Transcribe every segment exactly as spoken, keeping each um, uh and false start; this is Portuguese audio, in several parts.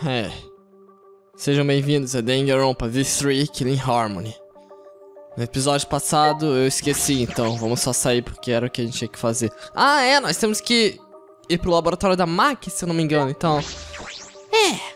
É. Sejam bem-vindos a Danganronpa V três Killing Harmony. No episódio passado eu esqueci, então vamos só sair porque era o que a gente tinha que fazer. Ah, é, nós temos que ir pro laboratório da Maki, se eu não me engano, então... É...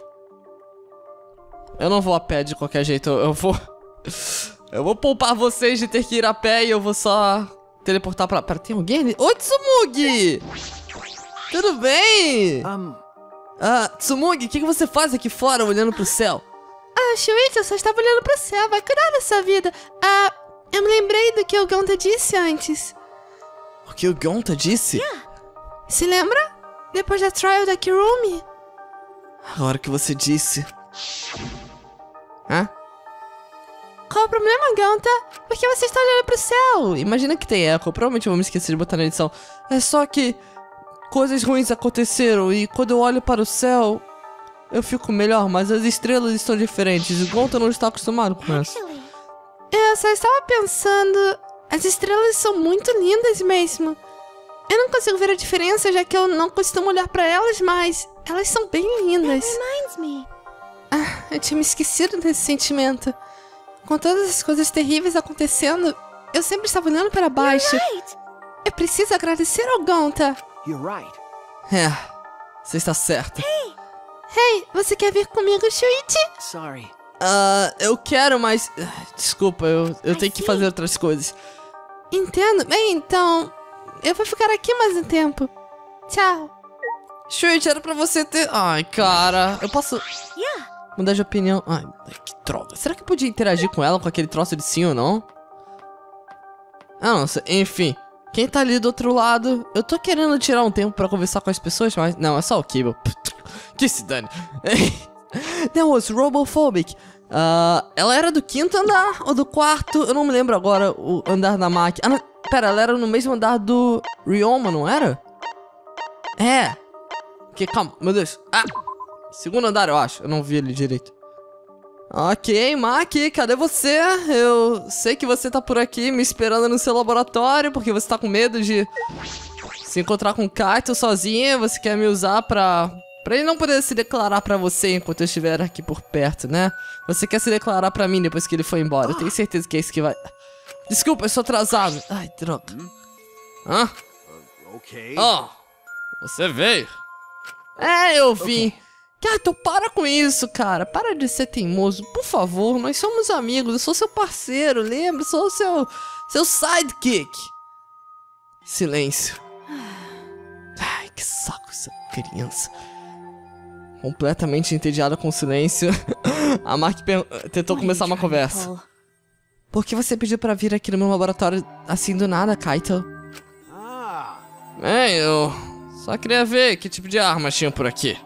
Eu não vou a pé de qualquer jeito, eu, eu vou... Eu vou poupar vocês de ter que ir a pé e eu vou só teleportar pra... Pera, tem alguém ali? Oi, Tsumugi! Tudo bem? Um... Ah, Tsumugi, o que, que você faz aqui fora olhando pro céu? Ah, Shuichi, eu só estava olhando pro céu, vai cuidar da sua vida. Ah, eu me lembrei do que o Gonta disse antes. O que o Gonta disse? Yeah. Se lembra? Depois da trial da Kirumi. Agora que você disse... Hã? Qual o problema, Gonta? Por que você está olhando pro céu? Imagina que tem eco, provavelmente eu vou me esquecer de botar na edição. É só que... coisas ruins aconteceram e quando eu olho para o céu... eu fico melhor, mas as estrelas estão diferentes. O Gonta não está acostumado com isso. Eu só estava pensando... as estrelas são muito lindas mesmo. Eu não consigo ver a diferença, já que eu não costumo olhar pra elas, mas... elas são bem lindas. Ah, eu tinha me esquecido desse sentimento. Com todas as coisas terríveis acontecendo, eu sempre estava olhando para baixo. Eu preciso agradecer ao Gonta. É, você está certa. Hey, você quer vir comigo, Shuichi? Sorry. Ah, uh, eu quero, mas... Desculpa, eu, eu tenho que fazer outras coisas. Entendo. Bem, então... eu vou ficar aqui mais um tempo. Tchau. Shuichi, era pra você ter... Ai, cara... Eu posso... Yeah. Mudar de opinião... Ai, que droga. Será que eu podia interagir com ela com aquele troço de sim ou não? Ah, não sei. Enfim... Quem tá ali do outro lado... Eu tô querendo tirar um tempo pra conversar com as pessoas, mas... Não, é só o Kibo. Que se dane. That was robophobic. Uh, ela era do quinto andar ou do quarto? Eu não me lembro agora o andar da máquina. Ah, não, pera, ela era no mesmo andar do Ryoma, não era? É. Que, calma, meu Deus. Ah, segundo andar, eu acho. Eu não vi ele direito. Ok, Maki, cadê você? Eu sei que você tá por aqui me esperando no seu laboratório porque você tá com medo de se encontrar com o Kaito sozinha. Você quer me usar pra... pra ele não poder se declarar pra você enquanto eu estiver aqui por perto, né? Você quer se declarar pra mim depois que ele foi embora. Eu tenho certeza que é isso que vai... Desculpa, eu sou atrasado. Ai, droga. Hã? Ok. Oh, você veio. É, eu vim. Okay. Kaito, para com isso, cara. Para de ser teimoso, por favor. Nós somos amigos, eu sou seu parceiro, lembra? Eu sou seu... seu sidekick. Silêncio. Ai, que saco essa criança. Completamente entediada com o silêncio. A Mark tentou começar uma conversa. Por que você pediu pra vir aqui no meu laboratório assim do nada, Kaito? Ah. É, eu só queria ver que tipo de armas tinham por aqui.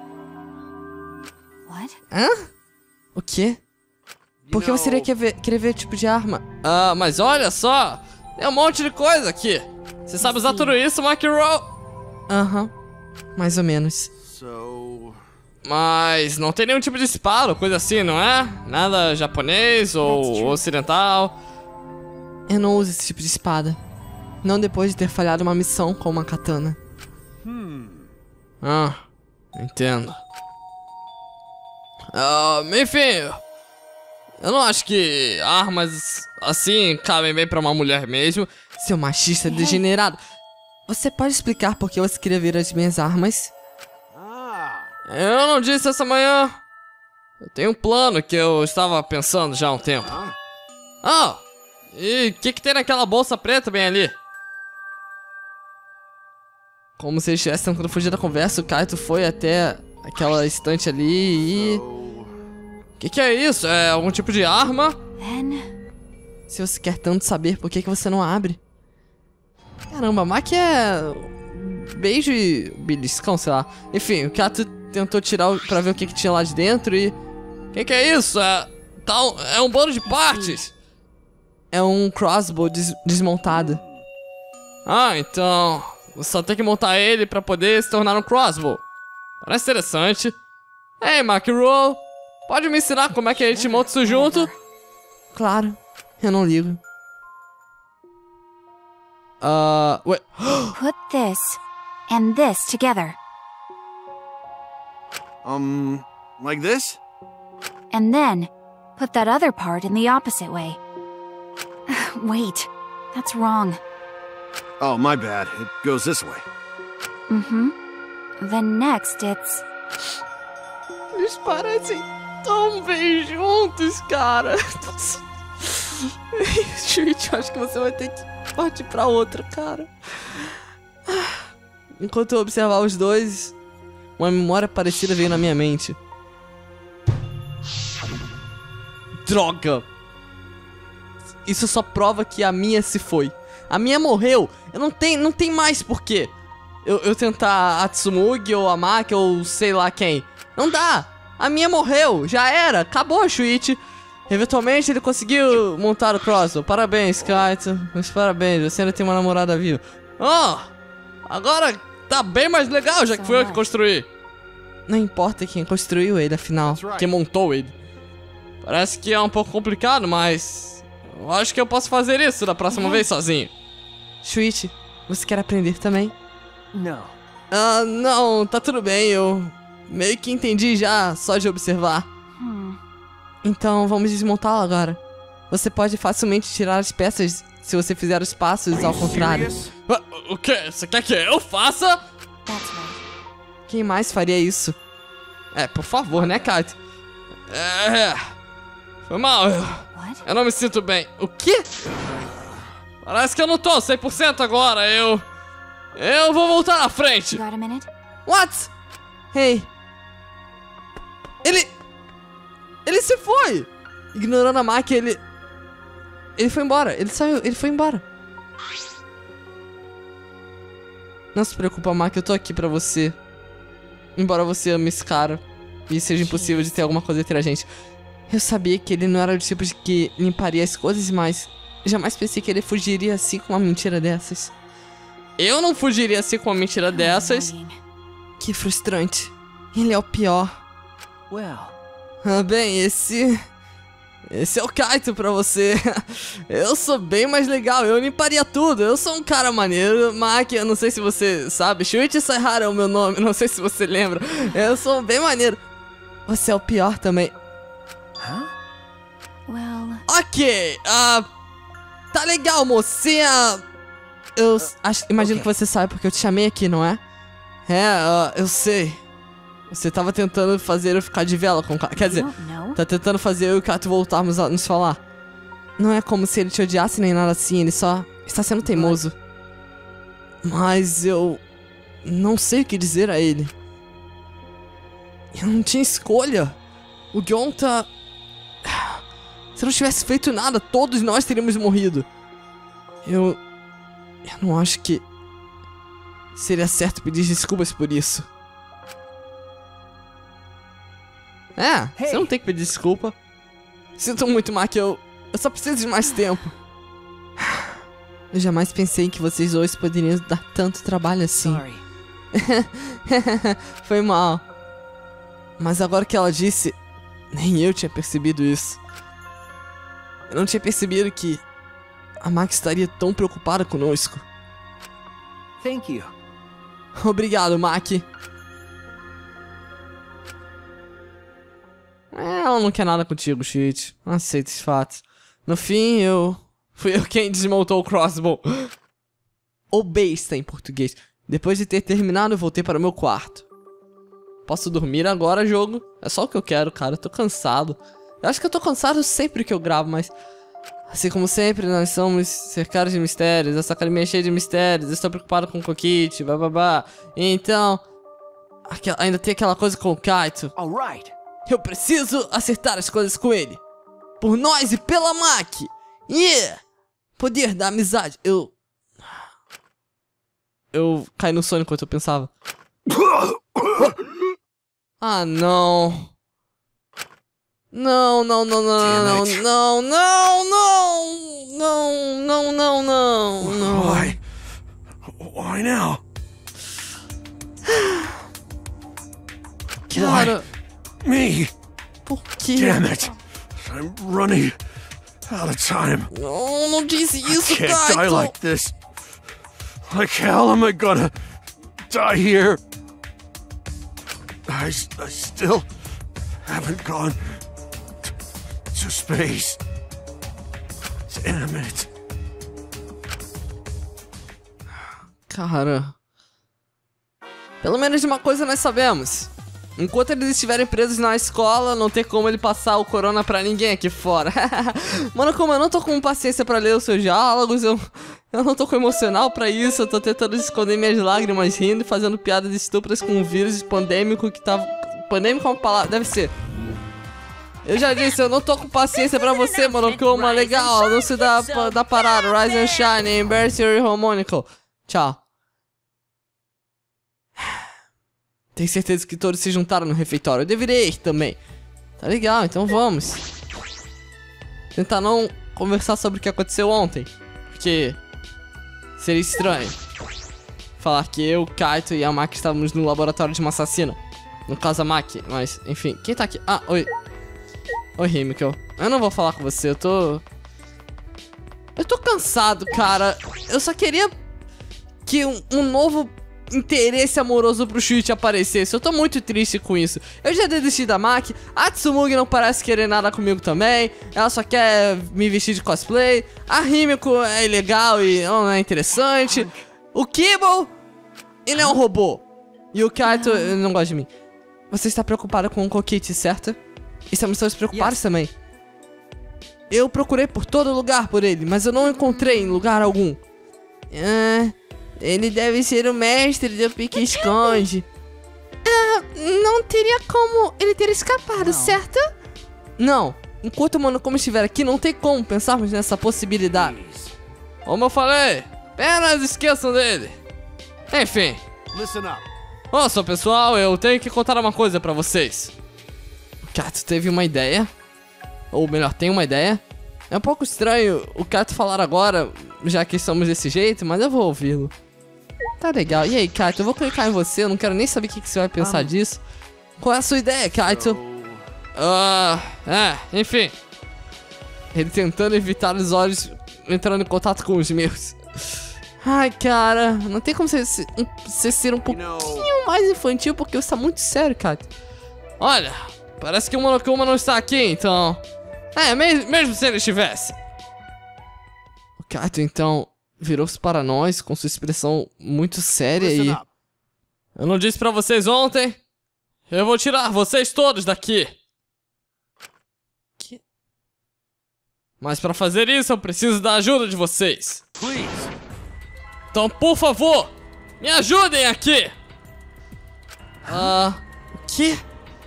What? Hã? O quê? Por que você queria ver, querer ver tipo de arma? Ah, mas olha só! Tem um monte de coisa aqui. Você sabe usar tudo isso, Mark Roll? Aham, uh-huh. Mais ou menos. So... Mas não tem nenhum tipo de espada, coisa assim, não é? Nada japonês ou ocidental. Eu não uso esse tipo de espada. Não depois de ter falhado uma missão com uma katana. Hmm. Ah, entendo. Uh, enfim, eu não acho que armas assim cabem bem pra uma mulher mesmo. Seu machista degenerado. Você pode explicar por que você queria ver as minhas armas? Ah. Eu não disse essa manhã. Eu tenho um plano que eu estava pensando já há um tempo. Ah, e o que que tem naquela bolsa preta bem ali? Como se ele estivesse tentando fugir da conversa, o Kaito foi até aquela estante ali e... O que que é isso? É algum tipo de arma? Se você quer tanto saber, por que que você não abre? Caramba, a Maki é... beijo e beliscão, sei lá. Enfim, o Kaito tentou tirar pra ver o que que tinha lá de dentro e... O que que é isso? É, tá um, é um bando de partes. É um crossbow des desmontado. Ah, então... Você só tem que montar ele pra poder se tornar um crossbow. Parece interessante. Ei, Mark Roll, pode me ensinar como é que a gente monta isso junto? Claro, eu não ligo. Uh, wait. Put this and this together. Um, Like this? And then, put that other part in the opposite way. Wait, that's wrong. Oh, my bad. It goes this way. Mm-hmm. Then next, it's... Eles parecem tão bem juntos, cara. Shuichi, acho que você vai ter que partir pra outra, cara. Enquanto eu observava os dois, uma memória parecida veio na minha mente. Droga! Isso só prova que a minha se foi. A minha morreu. Eu não tenho, não tem mais porquê eu, eu tentar a Tsumugi ou a Maki ou sei lá quem. Não dá. A minha morreu. Já era. Acabou o Shuichi. Eventualmente ele conseguiu montar o crossbow. Parabéns, Kaito. Mas parabéns. Você ainda tem uma namorada viva. Oh! Agora tá bem mais legal, já que fui eu que construí. Não importa quem construiu ele, afinal. Quem montou ele. Parece que é um pouco complicado, mas... eu acho que eu posso fazer isso da próxima uhum. vez sozinho. Shuichi, você quer aprender também? Não. Ah, não, tá tudo bem, eu meio que entendi já, só de observar. Hum. Então vamos desmontá-lo agora. Você pode facilmente tirar as peças se você fizer os passos ao contrário. Ah, o quê? Você quer que eu faça? That's right. Quem mais faria isso? É, por favor, né, Kaito? É... Foi mal, eu... What? Eu não me sinto bem. O quê? Parece que eu não tô cem por cento agora, eu... Eu vou voltar na frente. Got a minute? What? Hey. Ele... Ele se foi. Ignorando a Maki, ele... Ele foi embora. Ele saiu, ele foi embora. Não se preocupa, Maki, eu tô aqui pra você. Embora você ame esse cara e seja impossível de ter alguma coisa entre a gente. Eu sabia que ele não era do tipo de que limparia as coisas, mas jamais pensei que ele fugiria assim com uma mentira dessas. Eu não fugiria assim com uma mentira dessas. Que frustrante. Ele é o pior. Well. Ah, bem, esse... Esse é o Kaito pra você. Eu sou bem mais legal, eu limparia tudo. Eu sou um cara maneiro. Maki, eu não sei se você sabe, Shuichi Saihara é o meu nome, não sei se você lembra. Eu sou bem maneiro. Você é o pior também. Hã? Well... Ok, ah... Uh, tá legal, moço. Você, uh, eu uh, acho, imagino okay. que você sabe porque eu te chamei aqui, não é? É, uh, eu sei. Você tava tentando fazer eu ficar de vela com o Kaito. Quer dizer, tá tentando fazer eu e o Kaito voltarmos a nos falar. Não é como se ele te odiasse nem nada assim, ele só está sendo teimoso. Mas eu não sei o que dizer a ele. Eu não tinha escolha. O Gon tá... Se não tivesse feito nada, todos nós teríamos morrido. Eu... Eu não acho que... seria certo pedir desculpas por isso. É, hey. Você não tem que pedir desculpa. Sinto muito, Maki, eu... Eu só preciso de mais tempo. Eu jamais pensei que vocês dois poderiam dar tanto trabalho assim. Foi mal. Mas agora que ela disse... Nem eu tinha percebido isso. Eu não tinha percebido que... A Maki estaria tão preocupada conosco. Thank you. Obrigado, Maki. É, ela não quer nada contigo, Shuichi. Não aceita esse fato. No fim, eu... Fui eu quem desmontou o crossbow. Ou besta em português. Depois de ter terminado, eu voltei para o meu quarto. Posso dormir agora, jogo? É só o que eu quero, cara. Eu tô cansado. Eu acho que eu tô cansado sempre que eu gravo, mas... Assim como sempre, nós somos cercados de mistérios. Essa academia é cheia de mistérios. Estou preocupado com o Kokichi, bababá. Então... Aquela, ainda tem aquela coisa com o Kaito. Alright. Eu preciso acertar as coisas com ele. Por nós e pela Maki. Yeah! Poder da amizade. Eu... Eu caí no sono enquanto eu pensava. Ah, não. Não, não, não, não, não, não, não, não, não, não, não, não, não. Why? Why now? Cara... Me? Por quê? Damn it! I'm running out of time. Não, não disse isso, I can't Kaito. die like this. Like hell am I gonna die here? I, I still haven't gone t- to space. Damn it. Cara... Pelo menos de uma coisa nós sabemos. Enquanto eles estiverem presos na escola, não tem como ele passar o corona pra ninguém aqui fora. Mano, como eu não tô com paciência pra ler os seus diálogos, eu, eu não tô com emocional pra isso. Eu tô tentando esconder minhas lágrimas rindo e fazendo piadas estúpidas com um vírus pandêmico que tá... Pandêmico é uma palavra... Deve ser. Eu já disse, eu não tô com paciência pra você, mano. Como legal, não se dá, dá parada. Rise and Shine, Embrace Your Harmonical. Tchau. Tenho certeza que todos se juntaram no refeitório. Eu deveria ir também. Tá legal, então vamos. Tentar não conversar sobre o que aconteceu ontem. Porque seria estranho falar que eu, Kaito e a Maki estávamos no laboratório de uma assassina. No caso a Maki, mas enfim. Quem tá aqui? Ah, oi. Oi, Himiko. Eu não vou falar com você, eu tô... Eu tô cansado, cara. Eu só queria que um, um novo... interesse amoroso pro Shuichi aparecesse. Eu tô muito triste com isso. Eu já desisti da Maki. A Tsumugi não parece querer nada comigo também. Ela só quer me vestir de cosplay. A Himiko é ilegal e ela não é interessante. O Kibo, ele é um robô. E o Kaito, ele não gosta de mim. Você está preocupada com o Kokichi, certo? Estamos todos preocupados yes. também. Eu procurei por todo lugar por ele, mas eu não encontrei em lugar algum. Ah... Ele deve ser o mestre do pique-esconde. Ah, não teria como ele ter escapado, não. certo? Não. Enquanto o Monokuma estiver aqui, não tem como pensarmos nessa possibilidade. Como eu falei, apenas esqueçam dele. Enfim. Nossa, pessoal, eu tenho que contar uma coisa pra vocês. O Kaito teve uma ideia. Ou melhor, tem uma ideia. É um pouco estranho o Kaito falar agora, já que estamos desse jeito, mas eu vou ouvi-lo. Tá legal. E aí, Kaito, eu vou clicar em você, eu não quero nem saber o que, que você vai pensar ah. disso. Qual é a sua ideia, Kaito? Ah, uh, é, enfim. Ele tentando evitar os olhos entrando em contato com os meus. Ai, cara, não tem como você, você ser um pouquinho mais infantil, porque você tá muito sério, Kaito. Olha, parece que o Monokuma não está aqui, então... É, mesmo, mesmo se ele estivesse. O Kaito, então... virou-se para nós com sua expressão muito séria e... Eu não disse pra vocês ontem? Eu vou tirar vocês todos daqui. Que? Mas pra fazer isso eu preciso da ajuda de vocês. Então, por favor, me ajudem aqui. Ah... Uh, o quê?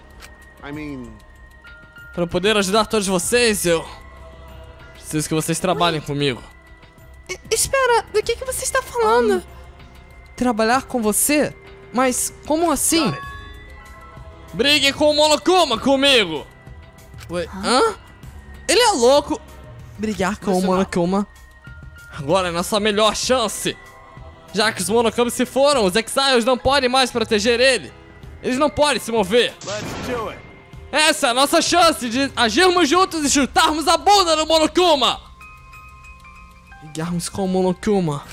Pra poder ajudar todos vocês, eu... preciso que vocês trabalhem comigo. Espera, do que, que você está falando? Um, trabalhar com você? Mas como assim? Brigue com o Monokuma comigo! Ué, hã? Ele é louco! Brigar com o Monokuma? Agora é nossa melhor chance! Já que os Monokumas se foram, os Exiles não podem mais proteger ele! Eles não podem se mover! Essa é a nossa chance de agirmos juntos e chutarmos a bunda do Monokuma! Brigarmos com o Monokuma.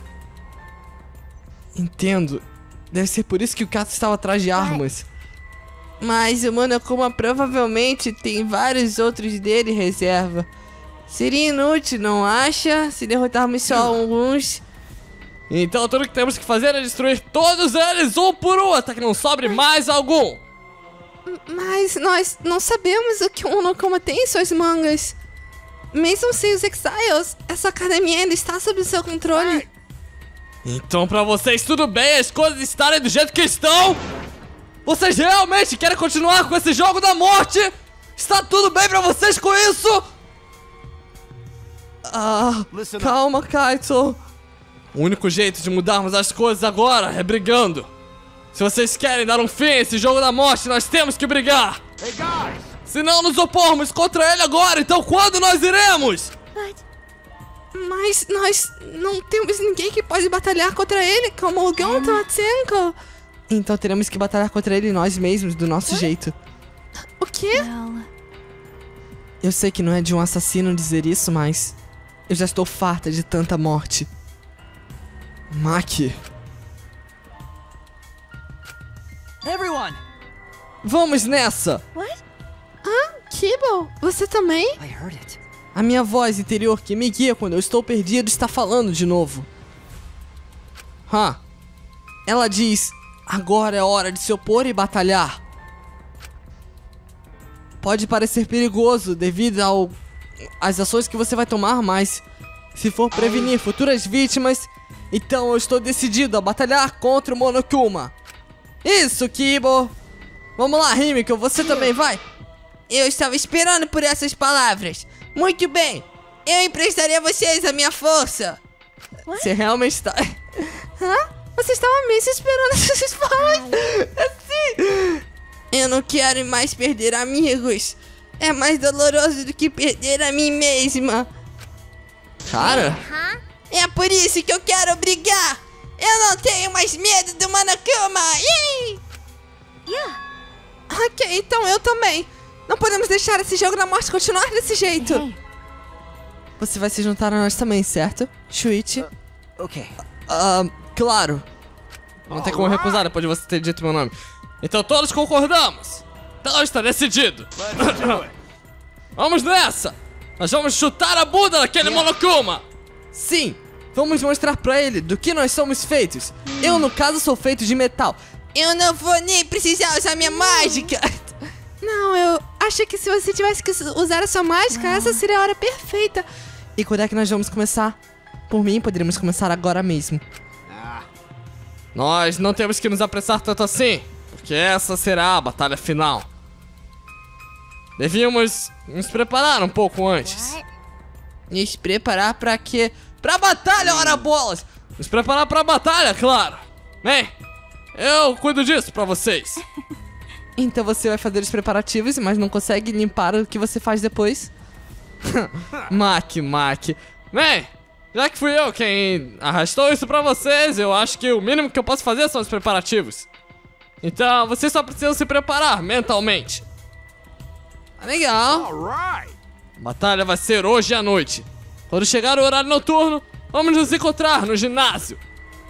Entendo. Deve ser por isso que o Kaito estava atrás de armas. Mas o Monokuma provavelmente tem vários outros dele em reserva. Seria inútil, não acha? Se derrotarmos só alguns. Então tudo que temos que fazer é destruir todos eles um por um, até que não sobre mais algum. Mas nós não sabemos o que o Monokuma tem em suas mangas. Mesmo sem os Exiles, essa academia ainda está sob seu controle. Então pra vocês tudo bem as coisas estarem do jeito que estão? Vocês realmente querem continuar com esse jogo da morte? Está tudo bem pra vocês com isso? Ah, calma, Kaito. O único jeito de mudarmos as coisas agora é brigando. Se vocês querem dar um fim a esse jogo da morte, nós temos que brigar. Hey guys. Se não nos opormos contra ele agora, então quando nós iremos? Mas nós não temos ninguém que pode batalhar contra ele, como o Gonto Matsenko. Então teremos que batalhar contra ele nós mesmos, do nosso What? jeito. O quê? Eu sei que não é de um assassino dizer isso, mas... eu já estou farta de tanta morte. Maki. Everyone. Vamos nessa! What? Kibo, você também? I heard it. A minha voz interior que me guia quando eu estou perdido está falando de novo. Hã? Ela diz, agora é hora de se opor e batalhar. Pode parecer perigoso devido ao às ações que você vai tomar, mas se for prevenir futuras vítimas, então eu estou decidido a batalhar contra o Monokuma. Isso, Kibo! Vamos lá, Himiko, você também vai? Eu estava esperando por essas palavras. Muito bem, eu emprestaria a vocês a minha força. Você realmente está... Hã? Você estava mesmo esperando essas palavras? Assim? Eu não quero mais perder amigos. É mais doloroso do que perder a mim mesma. Cara? É por isso que eu quero brigar. Eu não tenho mais medo do Monokuma. Yay! Yeah. Ok, então eu também. Não podemos deixar esse jogo da morte continuar desse jeito. Hey. Você vai se juntar a nós também, certo? Shuichi? Okay. Ah, claro. Não tem como recusar depois de você ter dito meu nome. Então todos concordamos. Então está decidido. Vamos nessa. Nós vamos chutar a bunda daquele Monokuma. Sim. Vamos mostrar pra ele do que nós somos feitos. Eu, no caso, sou feito de metal. Eu não vou nem precisar usar minha mágica. Não, eu acho que se você tivesse que usar a sua mágica, essa seria a hora perfeita. E quando é que nós vamos começar? Por mim, poderíamos começar agora mesmo. Nós não temos que nos apressar tanto assim, porque essa será a batalha final. Devíamos nos preparar um pouco antes. Nos preparar pra quê? Pra batalha, ora bolas! Nos preparar pra batalha, claro. Bem, eu cuido disso pra vocês. Então você vai fazer os preparativos, mas não consegue limpar o que você faz depois? Mac, Mac. Bem, já que fui eu quem arrastou isso pra vocês, eu acho que o mínimo que eu posso fazer são os preparativos. Então, vocês só precisam se preparar mentalmente. Legal. Alright. A batalha vai ser hoje à noite. Quando chegar o horário noturno, vamos nos encontrar no ginásio.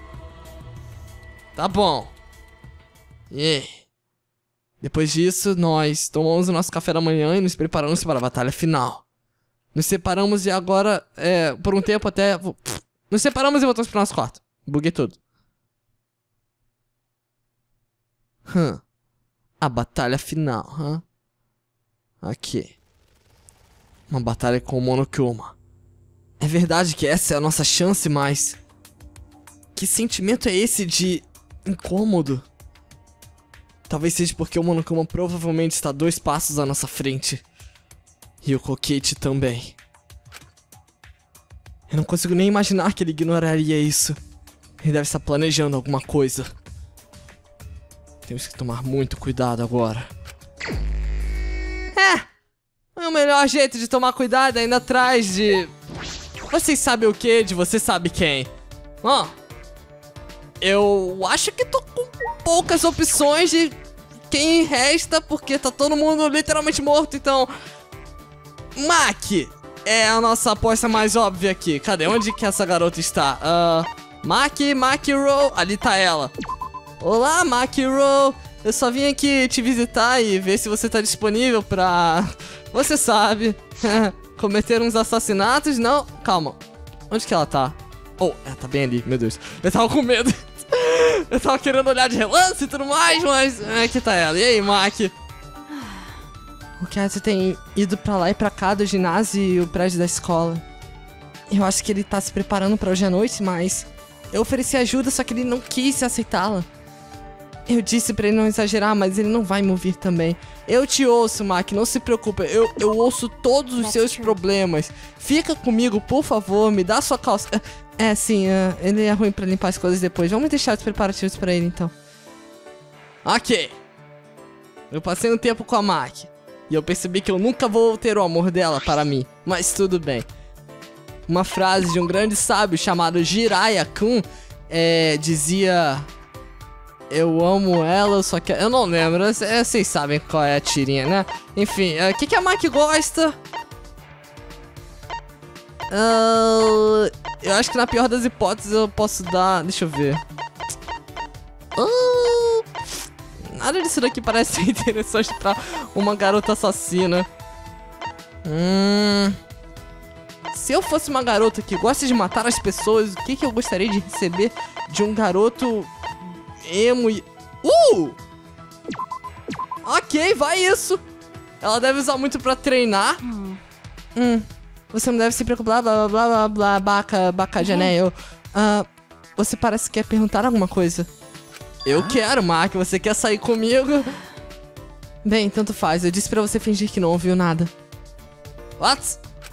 Tá bom. Yeah. Depois disso, nós tomamos o nosso café da manhã e nos preparamos para a batalha final. Nos separamos e agora, é, por um tempo até... Nos separamos e voltamos pro nosso quarto. Buguei tudo. Hum. A batalha final, hã? Aqui. Uma batalha com o Monokuma. É verdade que essa é a nossa chance, mas... Que sentimento é esse de... incômodo? Talvez seja porque o Monokuma provavelmente está dois passos à nossa frente. E o Kokichi também. Eu não consigo nem imaginar que ele ignoraria isso. Ele deve estar planejando alguma coisa. Temos que tomar muito cuidado agora. É! O melhor jeito de tomar cuidado é indo atrás de... Vocês sabem o que? De você sabe quem. Ó, eu acho que tô com poucas opções de quem resta, porque tá todo mundo literalmente morto, então... Mac é a nossa aposta mais óbvia aqui. Cadê? Onde que essa garota está? Uh, Mac, Mac Roll. Ali tá ela. Olá, Mac Roll. Eu só vim aqui te visitar e ver se você tá disponível pra... Você sabe... cometer uns assassinatos? Não, calma. Onde que ela tá? Oh, ela tá bem ali, meu Deus. Eu tava com medo. Eu tava querendo olhar de relance e tudo mais, mas... Aqui tá ela. E aí, Mac? O Cat tem ido pra lá e pra cá do ginásio e o prédio da escola. Eu acho que ele tá se preparando pra hoje à noite, mas... Eu ofereci ajuda, só que ele não quis aceitá-la. Eu disse pra ele não exagerar, mas ele não vai me ouvir também. Eu te ouço, Mac, não se preocupe. Eu, eu ouço todos os seus problemas. Fica comigo, por favor, me dá sua calça. É, sim, uh, ele é ruim pra limpar as coisas depois. Vamos deixar os preparativos pra ele, então. Ok. Eu passei um tempo com a Mac. E eu percebi que eu nunca vou ter o amor dela para mim. Mas tudo bem. Uma frase de um grande sábio chamado Jiraiya-kun é, dizia... Eu amo ela, só que... Eu não lembro, é, vocês sabem qual é a tirinha, né? Enfim, o é, que, que a Mac gosta? Uh, eu acho que na pior das hipóteses eu posso dar... Deixa eu ver. Uh, nada disso daqui parece ser interessante pra uma garota assassina. Hum... Se eu fosse uma garota que gosta de matar as pessoas, o que, que eu gostaria de receber de um garoto emo e... Uh! Ok, vai isso. Ela deve usar muito pra treinar. Hmm. Hum, você não deve se preocupar, blá, blá, blá, blá, blá, baca, baca, Janelle. Ah, você parece que quer perguntar alguma coisa. Eu quero, Mark, você quer sair comigo? Bem, tanto faz, eu disse pra você fingir que não ouviu nada. What?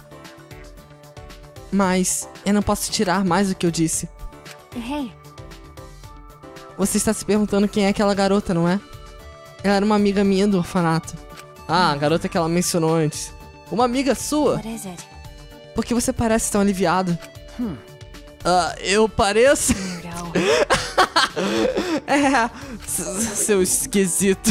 Mas eu não posso tirar mais do que eu disse. Hey, Você está se perguntando quem é aquela garota, não é? Ela era uma amiga minha do orfanato. Ah, a garota que ela mencionou antes. Uma amiga sua? what is it? Por que você parece tão aliviado? Ah, eu pareço... Weirdo. É, s- seu esquisito.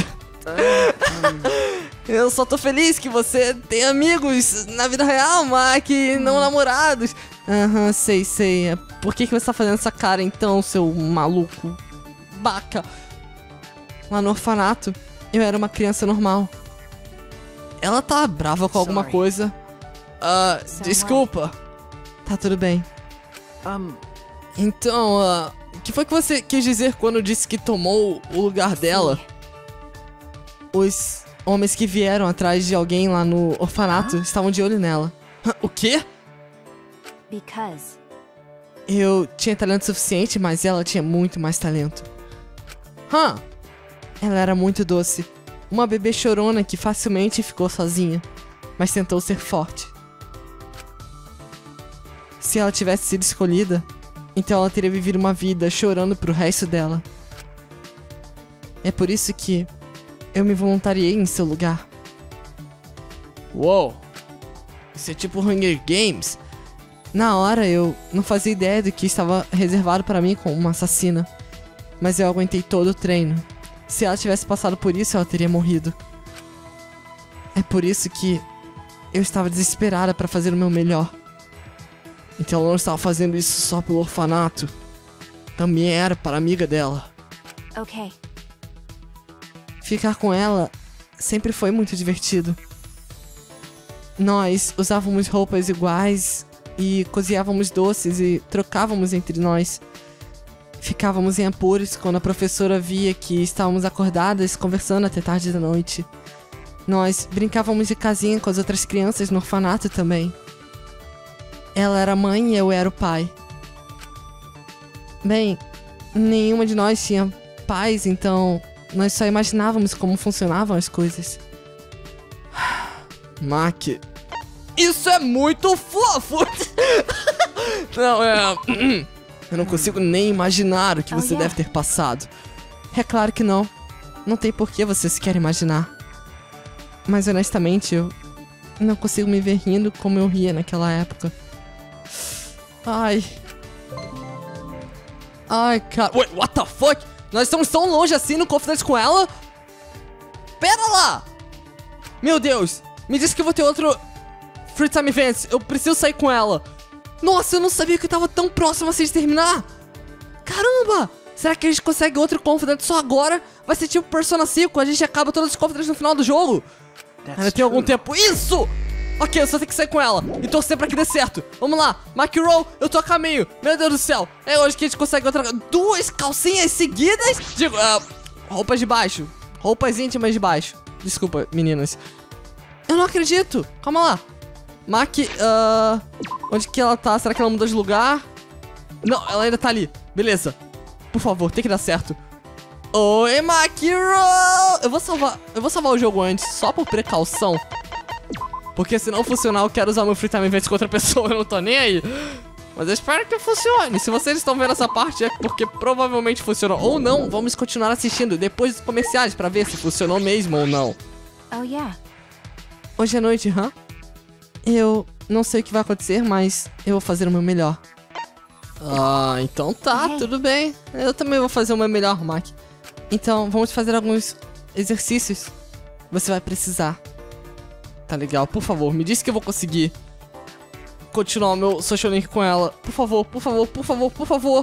Eu só tô feliz que você tem amigos na vida real, Mark, e não namorados. Aham, sei, sei. É, por que, que você tá fazendo essa cara então, seu maluco? Baca. Lá no orfanato, eu era uma criança normal. Ela tá brava com alguma Sorry. coisa. Ah, So desculpa. Tá tudo bem. Um, Então, ah, o que foi que você quis dizer quando disse que tomou o lugar dela? Os homens que vieram atrás de alguém lá no orfanato estavam de olho nela. Hã, o quê? Because Eu tinha talento suficiente, mas ela tinha muito mais talento. Hã? Ela era muito doce. Uma bebê chorona que facilmente ficou sozinha, mas tentou ser forte. Se ela tivesse sido escolhida, então ela teria vivido uma vida chorando pro resto dela. É por isso que eu me voluntariei em seu lugar. Uou! Isso é tipo Hunger Games. Na hora eu não fazia ideia do que estava reservado para mim como uma assassina. Mas eu aguentei todo o treino. Se ela tivesse passado por isso, ela teria morrido. É por isso que eu estava desesperada para fazer o meu melhor. Então ela não estava fazendo isso só pelo orfanato. Também era para a amiga dela. okay. Ficar com ela sempre foi muito divertido. Nós usávamos roupas iguais e cozinhávamos doces e trocávamos entre nós. Ficávamos em apuros quando a professora via que estávamos acordadas conversando até tarde da noite. Nós brincávamos de casinha com as outras crianças no orfanato também. Ela era a mãe e eu era o pai. Bem, nenhuma de nós tinha pais, então nós só imaginávamos como funcionavam as coisas. Mac, isso é muito fofo! Não, é... Eu não consigo nem imaginar o que Oh, você yeah. deve ter passado. É claro que não. Não tem por que você sequer imaginar. Mas honestamente, eu não consigo me ver rindo como eu ria naquela época. Ai. Ai, cara. Wait, what the fuck? Nós estamos tão longe assim no Confidence com ela? Pera lá! Meu Deus! Me disse que eu vou ter outro Free Time Events. Eu preciso sair com ela. Nossa, eu não sabia que eu tava tão próximo assim de terminar. Caramba! Será que a gente consegue outro Confidence só agora? Vai ser tipo Persona cinco, a gente acaba todos os Confidence no final do jogo. Ainda tem algum tempo. Isso! Ok, eu só tenho que sair com ela e torcer pra que dê certo. Vamos lá, Mark Roll, eu tô a caminho. Meu Deus do céu, é hoje que a gente consegue outra... Duas calcinhas seguidas? Digo, uh, roupas de baixo. Roupas íntimas de baixo. Desculpa, meninas. Eu não acredito. Calma lá. Mark, uh, onde que ela tá? Será que ela mudou de lugar? Não, ela ainda tá ali. Beleza. Por favor, tem que dar certo. Oi, Mark Roll. Eu vou salvar, eu vou salvar o jogo antes, só por precaução. Porque se não funcionar, eu quero usar meu Free Time Events com outra pessoa, eu não tô nem aí. Mas eu espero que funcione. Se vocês estão vendo essa parte, é porque provavelmente funcionou. Ou não, vamos continuar assistindo depois dos comerciais pra ver se funcionou mesmo ou não. Oh, yeah. Hoje à noite, hã? Eu não sei o que vai acontecer, mas eu vou fazer o meu melhor. Ah, então tá, Hey. tudo bem. Eu também vou fazer o meu melhor, Mac. Então, vamos fazer alguns exercícios. Você vai precisar. Tá legal, por favor, me diz que eu vou conseguir continuar o meu social link com ela. Por favor, por favor, por favor, por favor.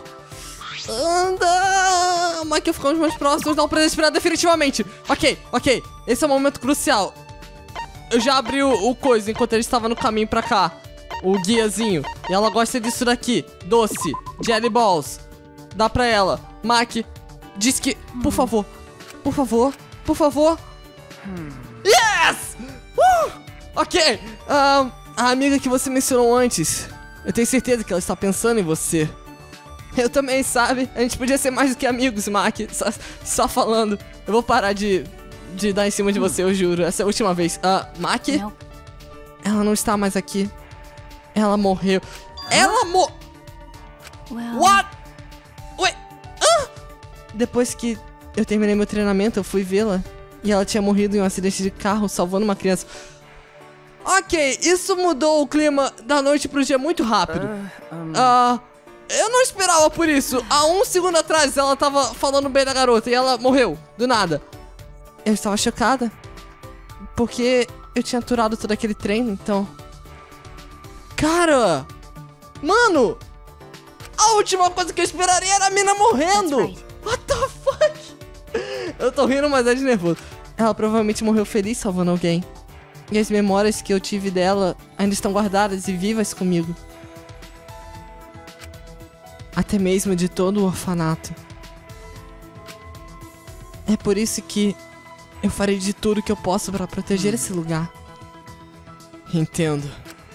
Anda! Mike, ficamos mais próximos, não podemos esperar definitivamente. Ok, ok, esse é o momento crucial. eu já abri o, o coisa enquanto ele estava no caminho pra cá. O guiazinho. E ela gosta disso daqui. Doce. Jelly Balls. Dá pra ela. Mac, diz que... Por favor. Por favor. Por favor. Yes! Uh! Ok. Um, a amiga que você mencionou antes. Eu tenho certeza que ela está pensando em você. Eu também, sabe? A gente podia ser mais do que amigos, Mac. Só, só falando. Eu vou parar de, de dar em cima de você, eu juro. Essa é a última vez. Uh, Mac? Não. Ela não está mais aqui. Ela morreu. Ela mo... Well, What? Ué? Ah! Depois que eu terminei meu treinamento, eu fui vê-la. E ela tinha morrido em um acidente de carro, salvando uma criança. Ok, isso mudou o clima da noite pro dia muito rápido. Ah... Uh, Eu não esperava por isso. Há um segundo atrás ela tava falando bem da garota e ela morreu, do nada. Eu estava chocada. Porque eu tinha aturado todo aquele treino, então... Cara! Mano! A última coisa que eu esperaria era a mina morrendo! That's right. What the fuck? Eu tô rindo, mas é de nervoso. Ela provavelmente morreu feliz salvando alguém. E as memórias que eu tive dela ainda estão guardadas e vivas comigo. Até mesmo de todo o orfanato. É por isso que eu farei de tudo que eu posso para proteger esse lugar. Entendo.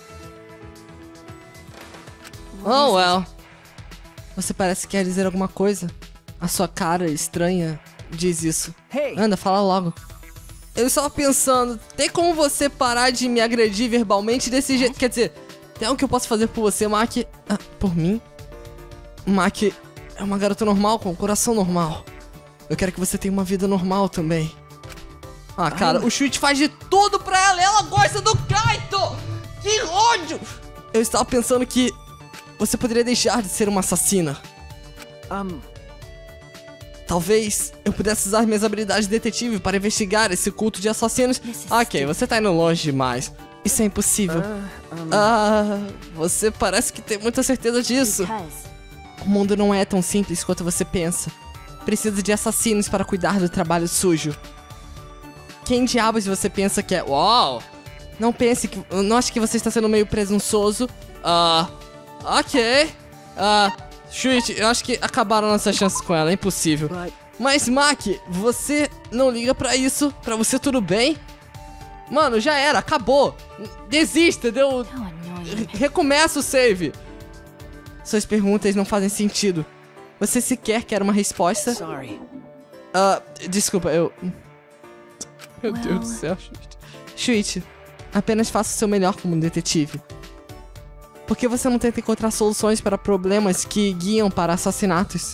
Oh, well. Você parece que quer dizer alguma coisa. A sua cara estranha diz isso. Anda, fala logo. Eu estava pensando, tem como você parar de me agredir verbalmente desse jeito? Quer dizer, tem algo que eu posso fazer por você, Mac? Ah, por mim? Mac é uma garota normal, com um coração normal. Eu quero que você tenha uma vida normal também. Ah, cara, o Shuichi faz de tudo pra ela e ela gosta do Kaito! Que ódio! Eu estava pensando que você poderia deixar de ser uma assassina. Um... Talvez eu pudesse usar minhas habilidades de detetive para investigar esse culto de assassinos. Ok, você tá indo longe demais. Isso é impossível. Ah, você parece que tem muita certeza disso. because O mundo não é tão simples quanto você pensa. Precisa de assassinos para cuidar do trabalho sujo. Quem diabos você pensa que é? Uau! Não pense que... Não acho que você está sendo meio presunçoso. Ah... ok. Ah... Shuichi, eu acho que acabaram nossas chances com ela. É impossível. But... Mas, Mac, você não liga pra isso? Pra você tudo bem? Mano, já era. Acabou. Desista, deu... how annoying. Recomeça o save. Suas perguntas não fazem sentido. Você sequer quer uma resposta? Sorry. Ah, desculpa, eu... Meu Well- Deus do céu, Shuichi. Shuichi, apenas faça o seu melhor como um detetive. Por que você não tenta encontrar soluções para problemas que guiam para assassinatos?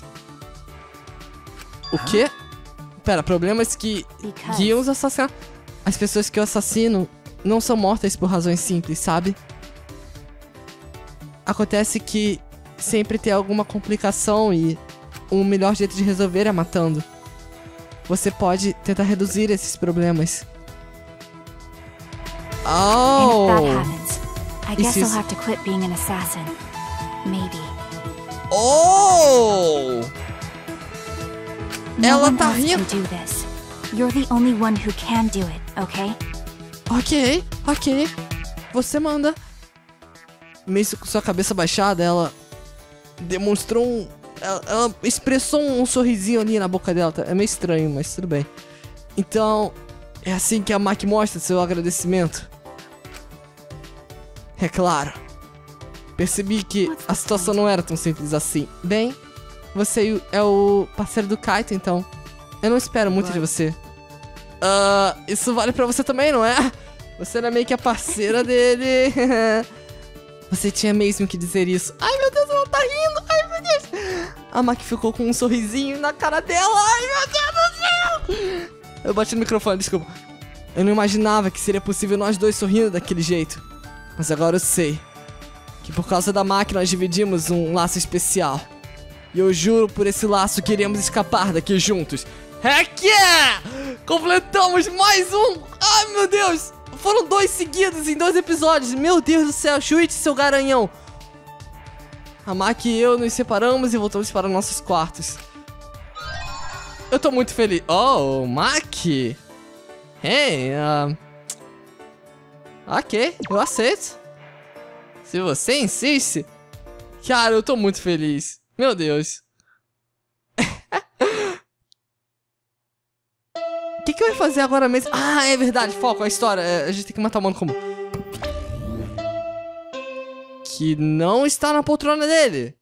O quê? Pera, problemas que Because guiam os assassinatos? As pessoas que eu assassino não são mortas por razões simples, sabe? Acontece que sempre tem alguma complicação e o melhor jeito de resolver é matando. Você pode tentar reduzir esses problemas. And if that Oh! happens, I This guess I'll is- have to quit being an assassin. Maybe. Oh! No Ela one tá else rindo. can do this. You're the only one who can do it, okay? Ok, ok. Você manda. Mesmo com sua cabeça baixada, ela demonstrou um... Ela, ela expressou um sorrisinho ali na boca dela. É meio estranho, mas tudo bem. Então, é assim que a Mac mostra seu agradecimento. É claro. Percebi que a situação não era tão simples assim. Bem, você é o parceiro do Kaito, então eu não espero muito de você. Ah, isso vale pra você também, não é? Você era meio que a parceira dele. Você tinha mesmo que dizer isso. Ai, meu Deus, ela tá rindo. Ai, meu Deus. A Mac ficou com um sorrisinho na cara dela. Ai, meu Deus do céu. Eu bati no microfone, desculpa. Eu não imaginava que seria possível nós dois sorrindo daquele jeito. Mas agora eu sei que por causa da máquina nós dividimos um laço especial. E eu juro por esse laço que iremos escapar daqui juntos. Heck yeah! Completamos mais um! Ai, meu Deus! Foram dois seguidos em dois episódios. Meu Deus do céu, Shuichi, seu garanhão. A Mac e eu nos separamos e voltamos para nossos quartos. Eu tô muito feliz. Oh, Mac! Hey, uh... Ok, eu aceito. Se você insiste. Cara, eu tô muito feliz. Meu Deus. O que, que eu ia fazer agora mesmo? Ah, é verdade, foco, a história. É, a gente tem que matar o Mano Kuma. Que não está na poltrona dele.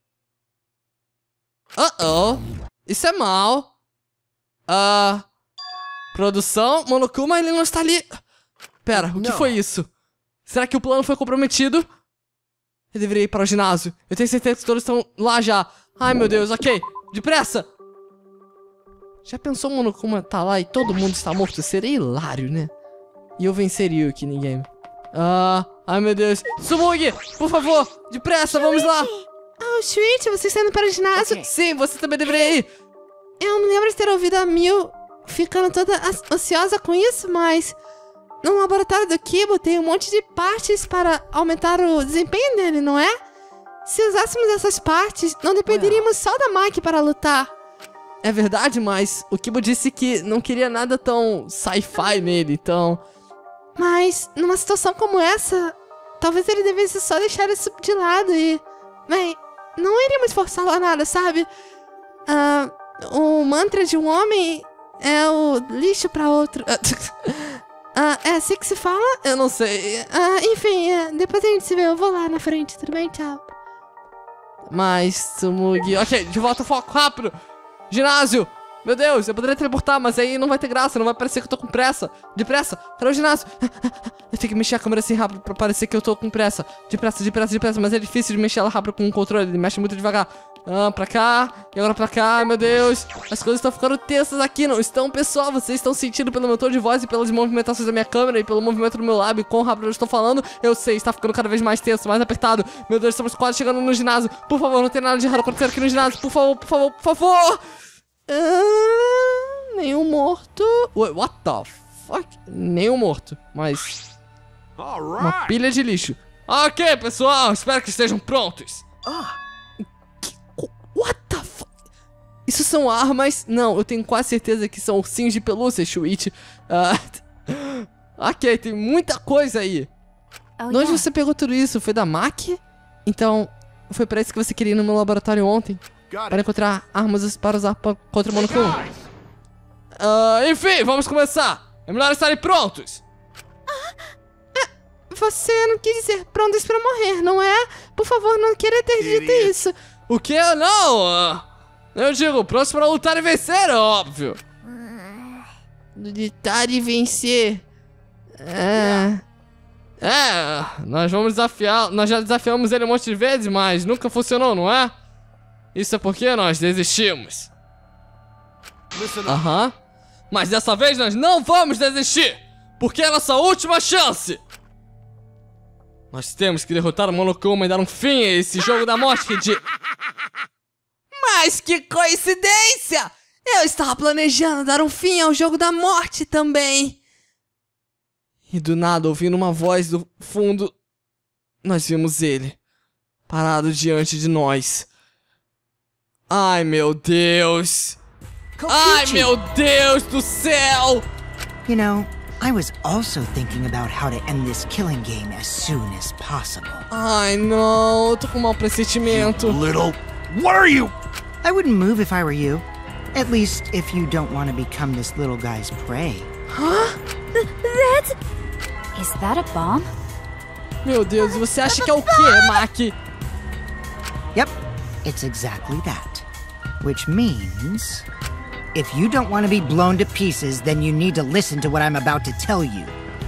Uh-oh. Isso é mal. Ah... Uh, produção, Mano Kuma, ele não está ali. Pera, o que não. foi isso? Será que o plano foi comprometido? Eu deveria ir para o ginásio. Eu tenho certeza que todos estão lá já. Ai, meu Deus, ok. Depressa. Já pensou o Mano Kuma tá lá e todo mundo está morto? Seria hilário, né? E eu venceria o Killing Game. Ah, ai, meu Deus. Tsumugi, por favor, depressa, vamos lá. Oh, Shuichi, você está indo para o ginásio? Okay. Sim, você também deveria ir. Eu me lembro de ter ouvido a Mil ficando toda ansiosa com isso, mas no laboratório do Kibo tem um monte de partes para aumentar o desempenho dele, não é? Se usássemos essas partes, não dependeríamos só da Maki para lutar. É verdade, mas o Kibo disse que não queria nada tão sci-fi nele, então... Mas, numa situação como essa, talvez ele devesse só deixar isso de lado e... Bem, não iríamos forçá-lo a nada, sabe? Ah, o mantra de um homem... É o lixo pra outro. Ah, é assim que se fala? Eu não sei. Ah, enfim, é, depois a gente se vê. Eu vou lá na frente, tudo bem? Tchau. Mas, Tsumugi... Ok, de volta ao foco, rápido! Ginásio! Meu Deus, eu poderia teleportar, mas aí não vai ter graça, não vai parecer que eu tô com pressa. Depressa, cadê o ginásio? Eu tenho que mexer a câmera assim rápido pra parecer que eu tô com pressa. Depressa, depressa, depressa, mas é difícil de mexer ela rápido com o controle, ele mexe muito devagar. Ah, pra cá, e agora pra cá, meu Deus. As coisas estão ficando tensas aqui, não estão, pessoal? Vocês estão sentindo pelo meu tom de voz e pelas movimentações da minha câmera e pelo movimento do meu lábio, quão rápido eu estou falando. Eu sei, está ficando cada vez mais tenso, mais apertado. Meu Deus, estamos quase chegando no ginásio. Por favor, não tem nada de errado acontecendo aqui no ginásio. Por favor, por favor, por favor. Ah, nenhum morto. Wait, what the fuck? Nenhum morto, mas... uma pilha de lixo. Ok, pessoal, espero que estejam prontos. Ah. What the fuck? Isso são armas? Não, eu tenho quase certeza que são ursinhos de pelúcia, Shuichi. Uh, ok, tem muita coisa aí. Oh, de onde yeah. você pegou tudo isso? Foi da Maki? Então, foi pra isso que você queria ir no meu laboratório ontem? Para encontrar armas para usar pra, contra o Mano Kuma. Uh, enfim, vamos começar. É melhor estarem prontos. Ah, ah, você não quis dizer prontos pra morrer, não é? Por favor, não queria ter dito isso. O que? Não! Uh, eu digo, prontos pra lutar e vencer, é óbvio. Lutar e vencer. É... É, nós vamos desafiar... Nós já desafiamos ele um monte de vezes, mas nunca funcionou, não é? Isso é porque nós desistimos. Aham. Uh-huh. Mas dessa vez nós não vamos desistir, porque é a nossa última chance. Nós temos que derrotar o Mano Kuma e dar um fim a esse jogo da morte de... Mas que coincidência! Eu estava planejando dar um fim ao jogo da morte também. E do nada, ouvindo uma voz do fundo, nós vimos ele, parado diante de nós. Ai, meu Deus! Ai, meu Deus do céu! You know, I was also thinking about how to end this killing game as soon as possible. Ai, não, eu tô com um mau pressentimento. You little... What are you? I wouldn't move if I were you. At least if you don't want to become this little guy's prey. Huh? That's... Is that a bomb? Meu Deus, você acha que é o quê, Maki? Yep, it's exactly that. Which means... if you don't want to be blown to pieces, then you need to listen to what I'm about to tell you.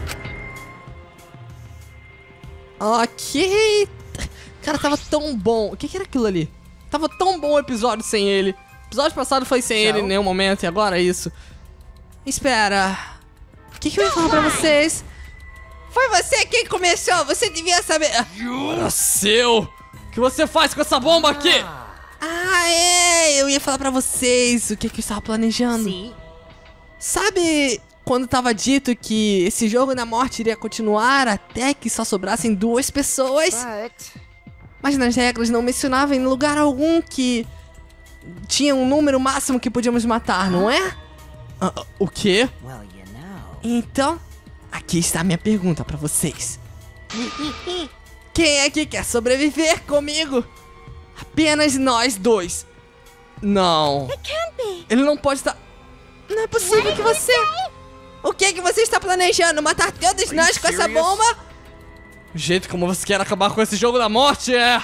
Ok... Cara, tava tão bom. O que que era aquilo ali? Tava tão bom o episódio sem ele. O episódio passado foi sem ele em nenhum momento, e agora é isso. Espera... O que que eu ia falar pra vocês? Foi você quem começou, você devia saber... Era seu! O que você faz com essa bomba aqui? Ah, é, eu ia falar pra vocês o que, que eu estava planejando. Sim. Sabe quando tava dito que esse jogo da morte iria continuar até que só sobrassem duas pessoas? But... Mas nas regras não mencionava em lugar algum que tinha um número máximo que podíamos matar, não é? Uh, o quê? Well, you know... Então, aqui está a minha pergunta pra vocês. Quem é que quer sobreviver comigo? Apenas nós dois. Não. Ele não pode estar... Não é possível que você... O que é que você está planejando? Matar todos nós com essa bomba? O jeito como você quer acabar com esse jogo da morte é...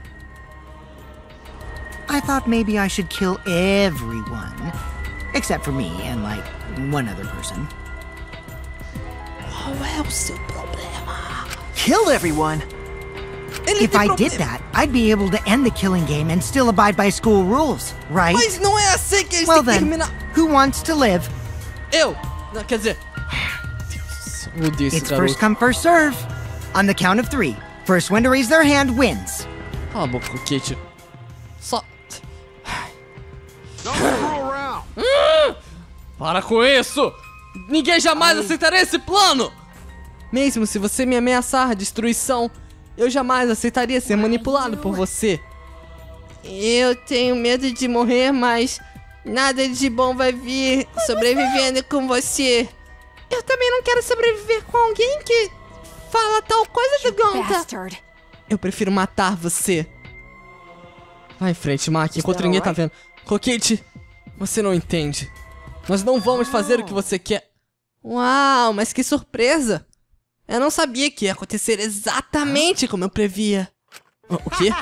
I thought maybe I should kill everyone. Except for me and, like, one other person. Qual é o seu problema? Kill everyone? Ele If tem I problema. did that, I'd be able to end the killing game and still abide by school rules, right? Mas não é assim que eles Well têm que then, terminar... who wants to live? Eu! Não, quer dizer... Deus do céu, eu odeio esse It's garoto. first come, first serve. On the count of three, first one to raise their hand wins. Cala a boca, Kate. Só... Don't screw around. Para com isso! Ninguém jamais aceitará esse plano! Mesmo se você me ameaçar a destruição, eu jamais aceitaria ser manipulado por você. Eu tenho medo de morrer, mas nada de bom vai vir sobrevivendo com você. Eu também não quero sobreviver com alguém que fala tal coisa do Gonta. Bastard. Eu prefiro matar você. Vai em frente, Mark, enquanto ninguém tá vendo. Coquete, você não entende. Nós não vamos fazer o que você quer. Uau, mas que surpresa. Eu não sabia que ia acontecer exatamente como eu previa. O o quê?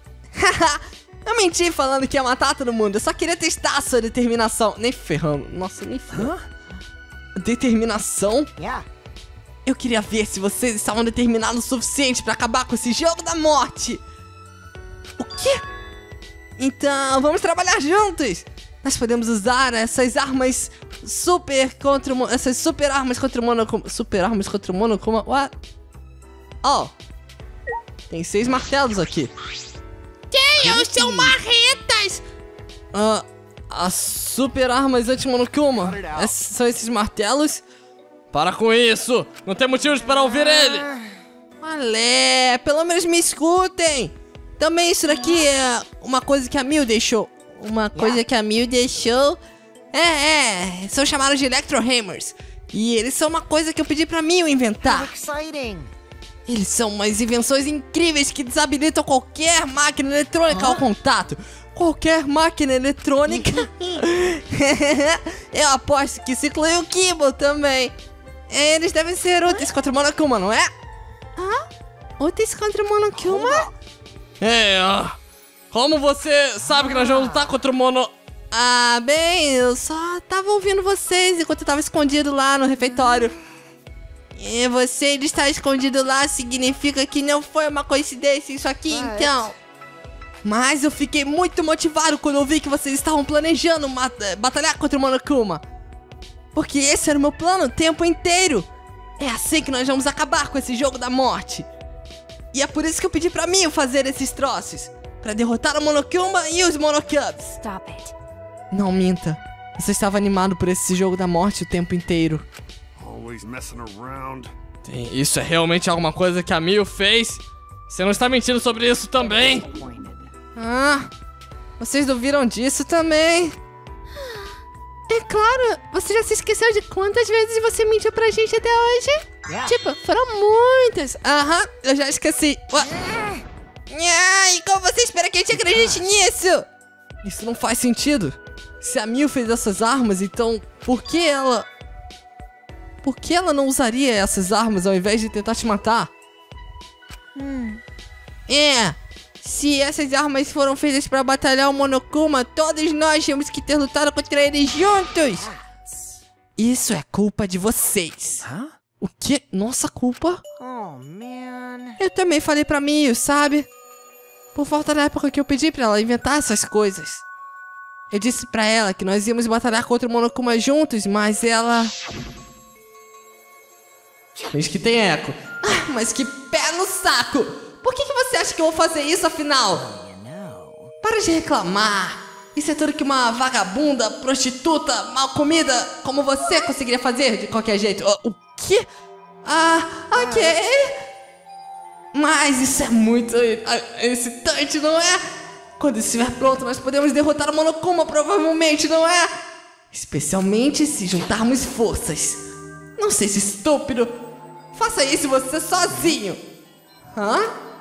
Eu menti falando que ia matar todo mundo. Eu só queria testar a sua determinação. Nem ferrando. Nossa, nem ferrando. Determinação? Yeah. Eu queria ver se vocês estavam determinados o suficiente pra acabar com esse jogo da morte. O quê? Então, vamos trabalhar juntos. Nós podemos usar essas armas super contra o... mo- Essas super armas contra o Monokuma... Super armas contra o Monokuma... What? Oh. Tem seis martelos aqui. Tenham, são marretas! Ah, as super armas anti-Monokuma. Esses são esses martelos? Para com isso! Não tem motivos para ouvir ele! Malé, pelo menos me escutem. Também isso daqui é uma coisa que a Mil deixou. Uma coisa que a Mil deixou. É, é, são chamados de Electro Hammers. E eles são uma coisa que eu pedi pra Mil inventar. Exciting. Eles são umas invenções incríveis que desabilitam qualquer máquina eletrônica ao contato. Qualquer máquina eletrônica. Eu aposto que isso inclui o Kibo também. Eles devem ser úteis contra o Monokuma, não é? Ah? Úteis contra o Monokuma? É, ah, como você sabe que nós vamos lutar contra o Mono... Ah, bem, eu só tava ouvindo vocês enquanto eu tava escondido lá no refeitório. E você ainda está escondido lá significa que não foi uma coincidência isso aqui, então. Mas eu fiquei muito motivado quando eu vi que vocês estavam planejando mata- batalhar contra o Monokuma. Porque esse era o meu plano o tempo inteiro. É assim que nós vamos acabar com esse jogo da morte. E é por isso que eu pedi pra mim fazer esses troços. Pra derrotar o Monokuma e os Monocubs. Stop it. Não minta. Você estava animado por esse jogo da morte o tempo inteiro. Always messing around. Tem- Isso é realmente alguma coisa que a Mil fez? Você não está mentindo sobre isso também? Ah, vocês duviram disso também? É claro, você já se esqueceu de quantas vezes você mentiu pra gente até hoje? Yeah. Tipo, foram muitas. Aham, eu já esqueci. Ué. Ah, e como você espera que a gente acredite nisso? Isso não faz sentido. Se a Mil fez essas armas, então por que ela... Por que ela não usaria essas armas ao invés de tentar te matar? É, se essas armas foram feitas pra batalhar o Monokuma, todos nós tínhamos que ter lutado contra eles juntos. Isso é culpa de vocês. Huh? O quê? Nossa culpa? Oh, man. Eu também falei pra mim, sabe? Por falta da época que eu pedi pra ela inventar essas coisas. Eu disse pra ela que nós íamos batalhar contra o Monokuma juntos, mas ela... Finge que tem eco. Ah, mas que pé no saco! Por que, que você acha que eu vou fazer isso, afinal? Para de reclamar. Isso é tudo que uma vagabunda, prostituta, mal comida como você conseguiria fazer de qualquer jeito. Ah, o quê? Ah, ok. Mas isso é muito ah, excitante, não é? Quando estiver pronto, nós podemos derrotar o Monokuma, provavelmente, não é? Especialmente se juntarmos forças. Não seja estúpido. Faça isso você sozinho. Hã?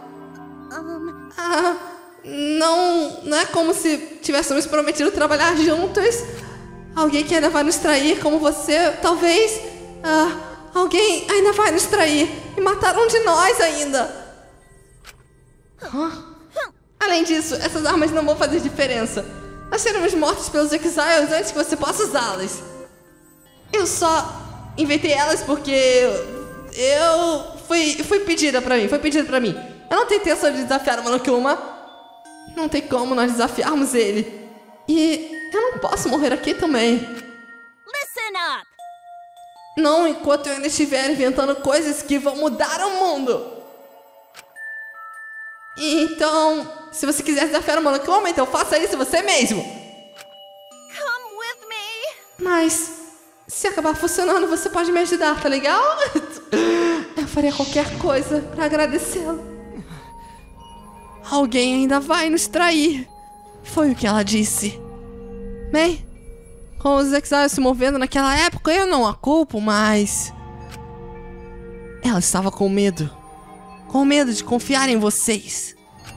Ah, não, não é como se tivéssemos prometido trabalhar juntos. Alguém que ainda vai nos trair como você, talvez. Ah, alguém ainda vai nos trair. E mataram um de nós ainda. Hã? Além disso, essas armas não vão fazer diferença. Nós seremos mortos pelos Exiles antes que você possa usá-las. Eu só inventei elas porque eu fui, fui pedida pra mim, foi pedida pra mim. Eu não tenho intenção de desafiar o Monokuma. Não tem como nós desafiarmos ele. E eu não posso morrer aqui também. Listen up! Não enquanto eu ainda estiver inventando coisas que vão mudar o mundo. Então, se você quiser desafiar o Monokuma, então faça isso você mesmo. Come with me! Mas, se acabar funcionando, você pode me ajudar, tá legal? Eu faria qualquer coisa pra agradecê-lo. Alguém ainda vai nos trair. Foi o que ela disse. Bem, com os Exiles se movendo naquela época, eu não a culpo, mas... ela estava com medo. Com medo de confiar em vocês.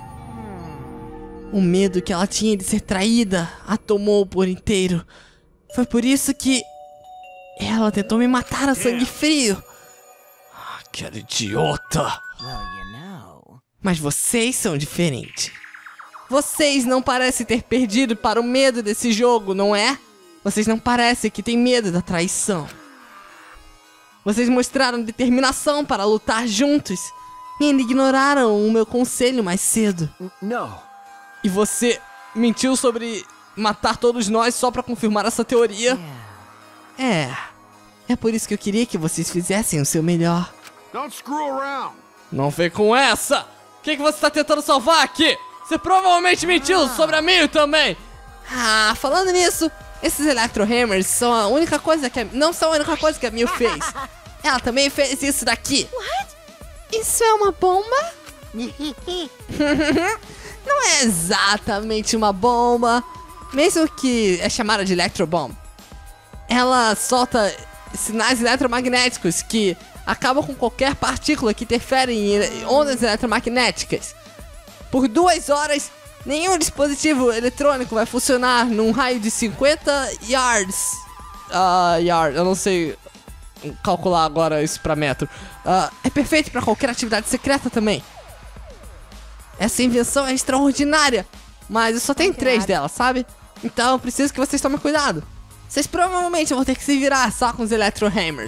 O medo que ela tinha de ser traída a tomou por inteiro. Foi por isso que... ela tentou me matar a sangue frio. Aquela idiota. Well, you know. Mas vocês são diferentes. Vocês não parecem ter perdido para o medo desse jogo, não é? Vocês não parecem que têm medo da traição. Vocês mostraram determinação para lutar juntos e ainda ignoraram o meu conselho mais cedo. No. E você mentiu sobre matar todos nós só para confirmar essa teoria? É. É por isso que eu queria que vocês fizessem o seu melhor. Don't screw around. Não vem com essa! O que, que você está tentando salvar aqui? Você provavelmente mentiu sobre a Miu também! Ah, falando nisso, esses Electro Hammers são a única coisa que a... não são a única coisa que a Miu fez. Ela também fez isso daqui. What? Isso é uma bomba? Não é exatamente uma bomba, mesmo que é chamada de Electro Bomb. Ela solta sinais eletromagnéticos que acabam com qualquer partícula que interfere em ondas eletromagnéticas. Por duas horas, nenhum dispositivo eletrônico vai funcionar num raio de cinquenta yards. Uh, yard, eu não sei calcular agora isso pra metro. Uh, é perfeito pra qualquer atividade secreta também. Essa invenção é extraordinária, mas eu só tenho três delas, sabe? Então eu preciso que vocês tomem cuidado. Vocês provavelmente vão ter que se virar só com os Electro Hammers.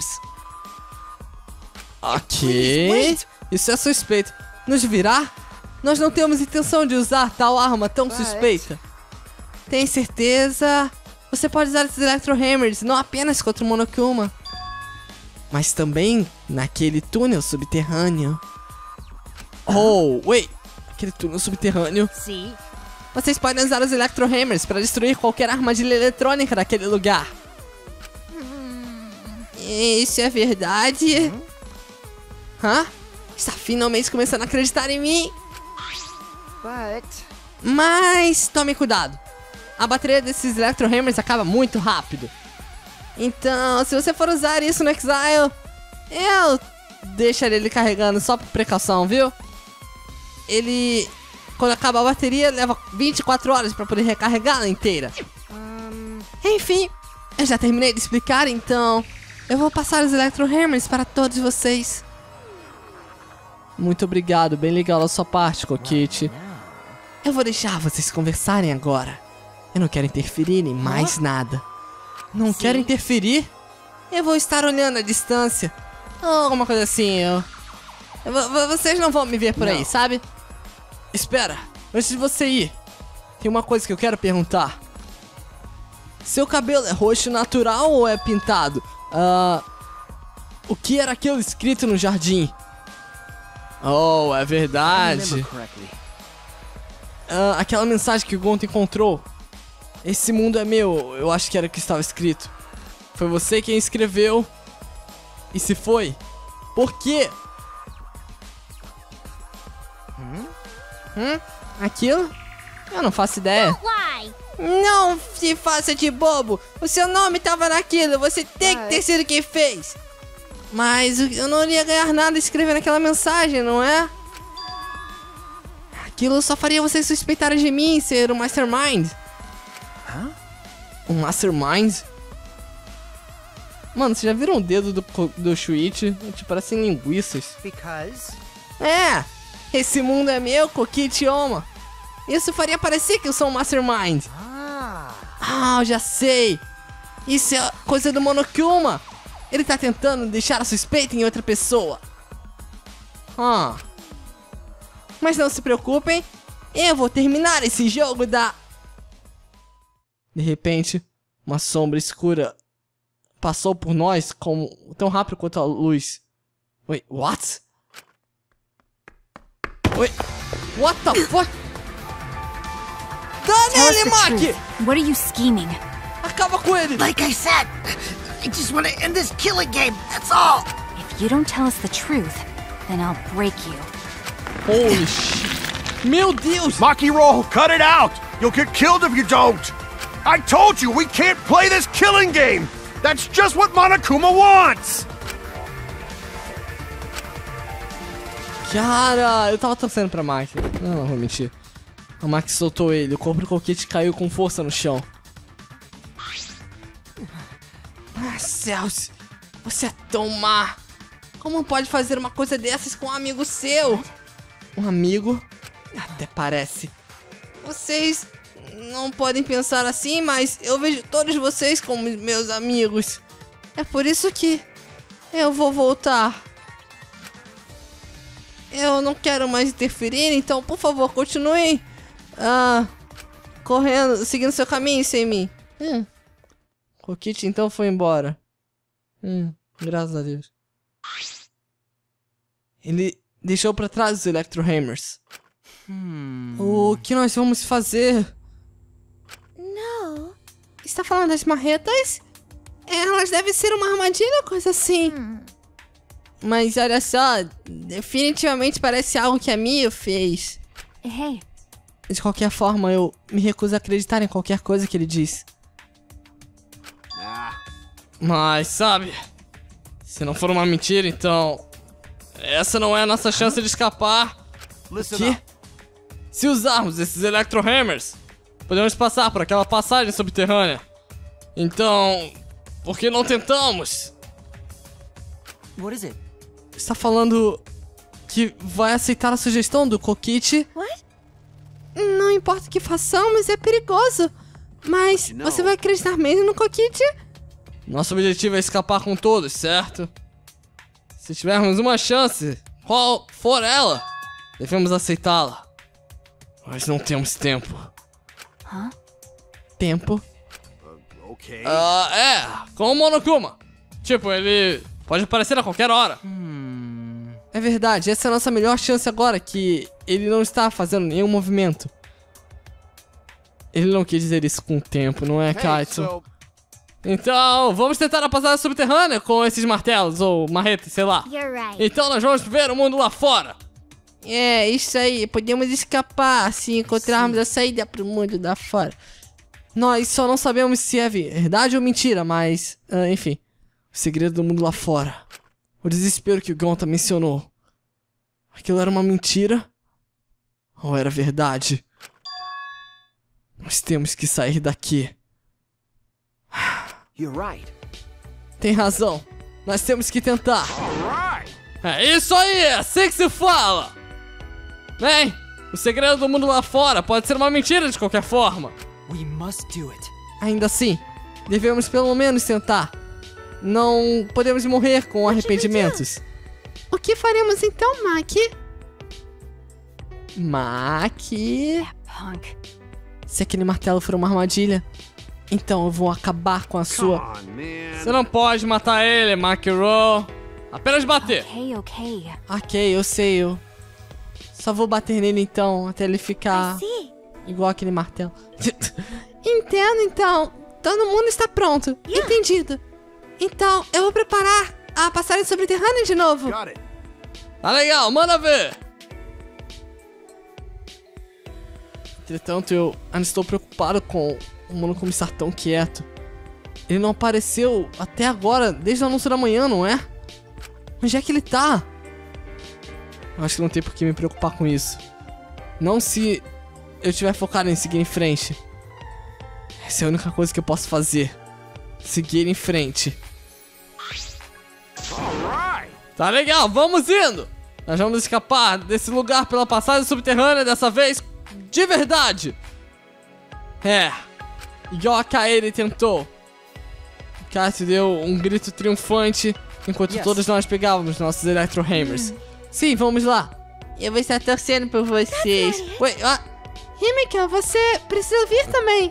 Ok, isso é suspeito. Nos virar? Nós não temos intenção de usar tal arma tão suspeita. Tem certeza? Você pode usar esses Electro Hammers não apenas contra o Monokuma, mas também naquele túnel subterrâneo. Oh, wait! Aquele túnel subterrâneo. See? Vocês podem usar os Electro Hammers para destruir qualquer armadilha eletrônica daquele lugar. Isso é verdade? Hã? Está finalmente começando a acreditar em mim. But Mas tome cuidado. A bateria desses Electro Hammers acaba muito rápido. Então, se você for usar isso no Exile, eu deixaria ele carregando só por precaução, viu? Ele, quando acaba a bateria, leva vinte e quatro horas para poder recarregá-la inteira. Enfim, eu já terminei de explicar, então eu vou passar os Electro Hammers para todos vocês. Muito obrigado, bem legal a sua parte, Coquete. Eu vou deixar vocês conversarem agora. Eu não quero interferir em mais nada. Não quero interferir? Eu vou estar olhando à distância. Ou alguma coisa assim, eu... eu vou- vocês não vão me ver por aí, sabe? Espera, antes de você ir, tem uma coisa que eu quero perguntar. Seu cabelo é roxo natural ou é pintado? Ah, o que era aquilo escrito no jardim? Oh, é verdade. correctly. Ah, aquela mensagem que o Gonto encontrou. Esse mundo é meu, eu acho que era o que estava escrito. Foi você quem escreveu. E se foi, por quê? Hum? Hum? Aquilo? Eu não faço ideia. Why? Não se faça de bobo. O seu nome estava naquilo. Você tem que ter sido quem fez. Mas eu não iria ganhar nada escrevendo aquela mensagem, não é? Aquilo só faria vocês suspeitarem de mim ser um Mastermind. Hã? Um Mastermind? Mano, vocês já viram o dedo do, do Shuichi? Tipo, parecem linguiças. Because É! Esse mundo é meu, Kokichi Oma. Isso faria parecer que eu sou um Mastermind. ah, Ah, eu já sei. Isso é coisa do Monokuma. Ele tá tentando deixar a suspeita em outra pessoa. Ah. Mas não se preocupem. Eu vou terminar esse jogo da... De repente, uma sombra escura passou por nós como tão rápido quanto a luz. Wait, what? Wait, what the fuck? Dá Tell us nele, the Maki! truth. What are you scheming? Acaba com ele! like I said, I just want to end this killing game. That's all. If you don't tell us the truth, then I'll break you. Holy shit! Meu Deus! Maki roll, cut it out! You'll get killed if you don't! I told you, we can't play this killing game! That's just what Monokuma wants! Cara, eu tava torcendo pra Maki. Não, não vou mentir. A Maki soltou ele, o corpo do Kokichi caiu com força no chão. Ah, céus! Você é tão má! Como pode fazer uma coisa dessas com um amigo seu? Um amigo? Até parece. Vocês não podem pensar assim, mas eu vejo todos vocês como meus amigos. É por isso que eu vou voltar. Eu não quero mais interferir, então por favor, continuem ah, correndo, seguindo seu caminho sem mim. Hum. Kokichi então foi embora. Hum, graças a Deus. Ele deixou pra trás os Electro Hammers. Hmm. O que nós vamos fazer? Não. Está falando das marretas? Elas devem ser uma armadilha ou coisa assim. Mas olha só, definitivamente parece algo que a Mio fez. Hey, De qualquer forma, eu me recuso a acreditar em qualquer coisa que ele diz. Mas, sabe, se não for uma mentira, então... Essa não é a nossa chance de escapar. Listen Que? up. Se usarmos esses Electro Hammers, podemos passar por aquela passagem subterrânea. Então, por que não tentamos? What is it? Está falando que vai aceitar a sugestão do Kokichi? Não importa o que façamos, é perigoso. Mas Não. você vai acreditar mesmo no Kokichi? Nosso objetivo é escapar com todos, certo? Se tivermos uma chance, qual for ela, devemos aceitá-la. Mas não temos tempo. Hã? Tempo? Okay. Ah, é, com o Monokuma. Tipo, ele pode aparecer a qualquer hora. É verdade, essa é a nossa melhor chance agora, que ele não está fazendo nenhum movimento. Ele não quis dizer isso com o tempo, não é, Hey, Kaito? so, Então, vamos tentar a passagem subterrânea com esses martelos, ou marretas, sei lá. You're right. Então nós vamos ver o mundo lá fora. É, isso aí. Podemos escapar se encontrarmos a saída pro mundo da fora. Nós só não sabemos se é verdade ou mentira, mas, ah, enfim. O segredo do mundo lá fora. O desespero que o Gonta mencionou. Aquilo era uma mentira? Ou era verdade? Nós temos que sair daqui. you're right. Tem razão. Nós temos que tentar. Alright! É isso aí, é assim que se fala. Bem, o segredo do mundo lá fora pode ser uma mentira de qualquer forma. We must do it. Ainda assim, devemos pelo menos tentar. Não podemos morrer com arrependimentos. O que faremos então, Maki? Maki... punk. Se aquele martelo for uma armadilha, então eu vou acabar com a Come sua... on, man. Você não pode matar ele, Makiro. Apenas bater. Okay, okay. Ok, eu sei, eu... Só vou bater nele então, até ele ficar See? igual aquele martelo. Entendo, então. Todo mundo está pronto. Entendido. Então, eu vou preparar a passagem subterrânea de novo. Got it. Tá legal, manda ver. Entretanto, eu ainda estou preocupado com o Monokuma estar tão quieto. Ele não apareceu até agora, desde o anúncio da manhã, não é? Onde é que ele tá? Eu acho que não tem por que me preocupar com isso. Não se eu estiver focado em seguir em frente. Essa é a única coisa que eu posso fazer. Seguir em frente. Tá legal, vamos indo! Nós vamos escapar desse lugar pela passagem subterrânea, dessa vez de verdade. É, igual a Kaede tentou. Kat deu um grito triunfante enquanto yes. todos nós pegávamos nossos Electro Hammers. Hum. Sim, vamos lá. Eu vou estar torcendo por vocês. Oi, ah. Himeka, você precisa vir também.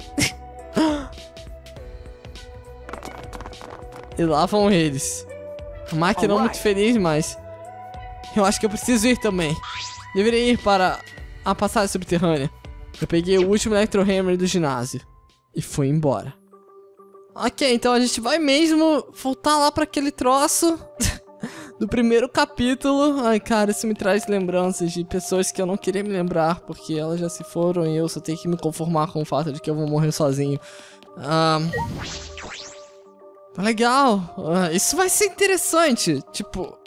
E lá vão eles. A máquina não muito feliz, mas eu acho que eu preciso ir também. Deveria ir para a passagem subterrânea. Eu peguei o último Electro Hammer do ginásio e fui embora. Ok, então a gente vai mesmo voltar lá para aquele troço do primeiro capítulo. Ai, cara, isso me traz lembranças de pessoas que eu não queria me lembrar, porque elas já se foram e eu só tenho que me conformar com o fato de que eu vou morrer sozinho. Um... Legal, uh, isso vai ser interessante. Tipo,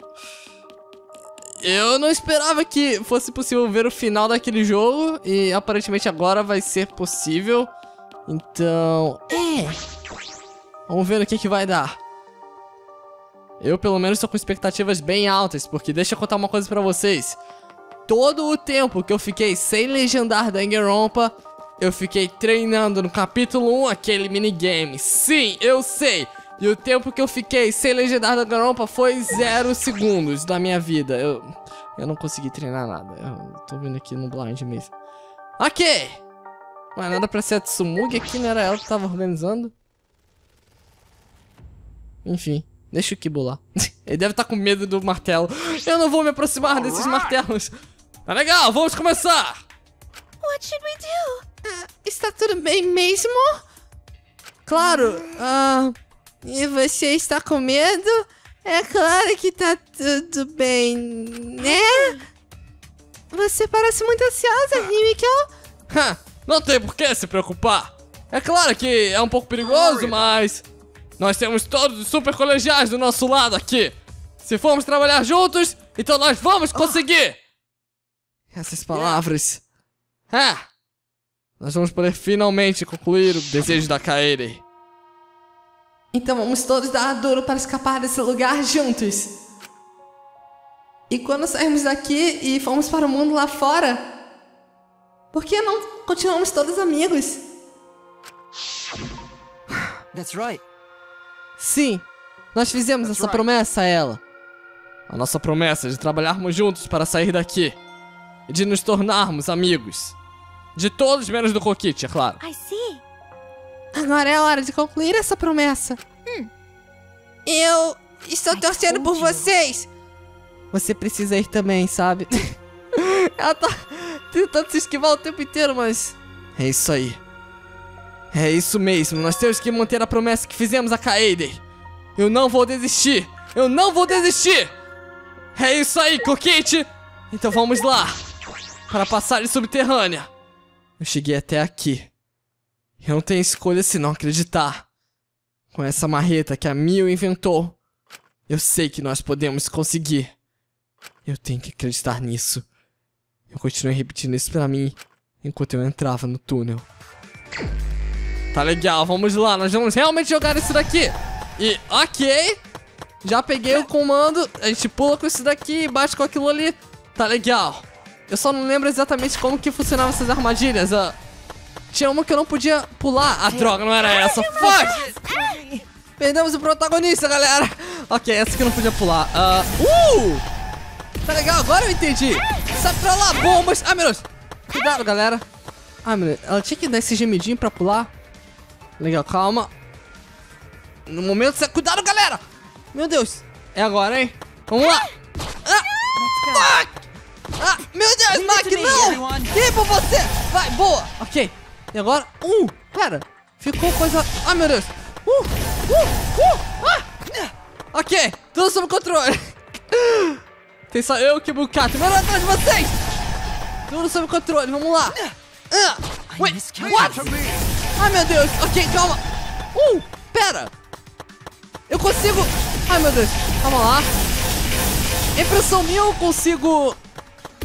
eu não esperava que fosse possível ver o final daquele jogo e aparentemente agora vai ser possível. Então, é, vamos ver o que que vai dar. Eu pelo menos tô com expectativas bem altas, porque deixa eu contar uma coisa pra vocês. Todo o tempo que eu fiquei sem legendar Danganronpa, eu fiquei treinando no capítulo um aquele minigame. Sim, eu sei. E o tempo que eu fiquei sem legendar Danganronpa foi zero segundos da minha vida. Eu, eu não consegui treinar nada. Eu tô vendo aqui no blind mesmo. Ok! Mas nada pra ser a Tsumugi aqui, não era ela que tava organizando? Enfim, deixa o Kibo lá. Ele deve estar com medo do martelo. Eu não vou me aproximar desses martelos. Tá legal, vamos começar! What should we do? Uh, está tudo bem mesmo? Claro, ah... Uh... E você está com medo? É claro que tá tudo bem, né? Você parece muito ansiosa, Himeka. Não tem por que se preocupar. É claro que é um pouco perigoso, mas nós temos todos os super colegiais do nosso lado aqui. Se formos trabalhar juntos, então nós vamos conseguir. Essas palavras. É. Nós vamos poder finalmente concluir o desejo da Kaede. Então vamos todos dar duro para escapar desse lugar juntos. E quando sairmos daqui e formos para o mundo lá fora, por que não continuamos todos amigos? That's right. Sim, nós fizemos That's essa right. promessa a ela. A nossa promessa de trabalharmos juntos para sair daqui. E de nos tornarmos amigos. De todos menos do Kokichi, é claro. I see. Agora é a hora de concluir essa promessa. Hum. Eu estou I torcendo por you. vocês. Você precisa ir também, sabe? Ela tá tentando se esquivar o tempo inteiro, mas... É isso aí. É isso mesmo, nós temos que manter a promessa que fizemos a Kaede. Eu não vou desistir. Eu não vou desistir. É isso aí, Kokichi. Então vamos lá. Para a passagem subterrânea. Eu cheguei até aqui. Eu não tenho escolha se não acreditar. Com essa marreta que a Mio inventou, eu sei que nós podemos conseguir. Eu tenho que acreditar nisso. Eu continuei repetindo isso pra mim enquanto eu entrava no túnel. Tá legal, vamos lá. Nós vamos realmente jogar isso daqui. E, ok. Já peguei o comando. A gente pula com isso daqui e bate com aquilo ali. Tá legal. Eu só não lembro exatamente como que funcionavam essas armadilhas. Uh, tinha uma que eu não podia pular. Ah, droga, não era essa. Fuck! Perdemos o protagonista, galera. Ok, essa que eu não podia pular. Uh! uh! Tá legal, agora eu entendi. Sabe pra lá, bombas. Ai, meu Deus. Cuidado, galera. Ai, meu Deus. Ela tinha que dar esse gemidinho pra pular. Legal, calma. No momento, você... Cuidado, galera. Meu Deus. É agora, hein? Vamos lá. Ah! Ah, meu Deus, Mac, não! Que por você! Vai, boa! Ok. E agora? Uh, pera. Ficou coisa... Ai, meu Deus. Uh, uh, uh. Ah. Ok, tudo sob controle. Tem só eu que bucato. Meu Deus, atrás de vocês! Tudo sob controle, vamos lá. Uh. Wait, what? Ai, meu Deus. Ok, calma. Uh, pera. Eu consigo... Ai, meu Deus. Calma lá. Impressão minha, eu consigo...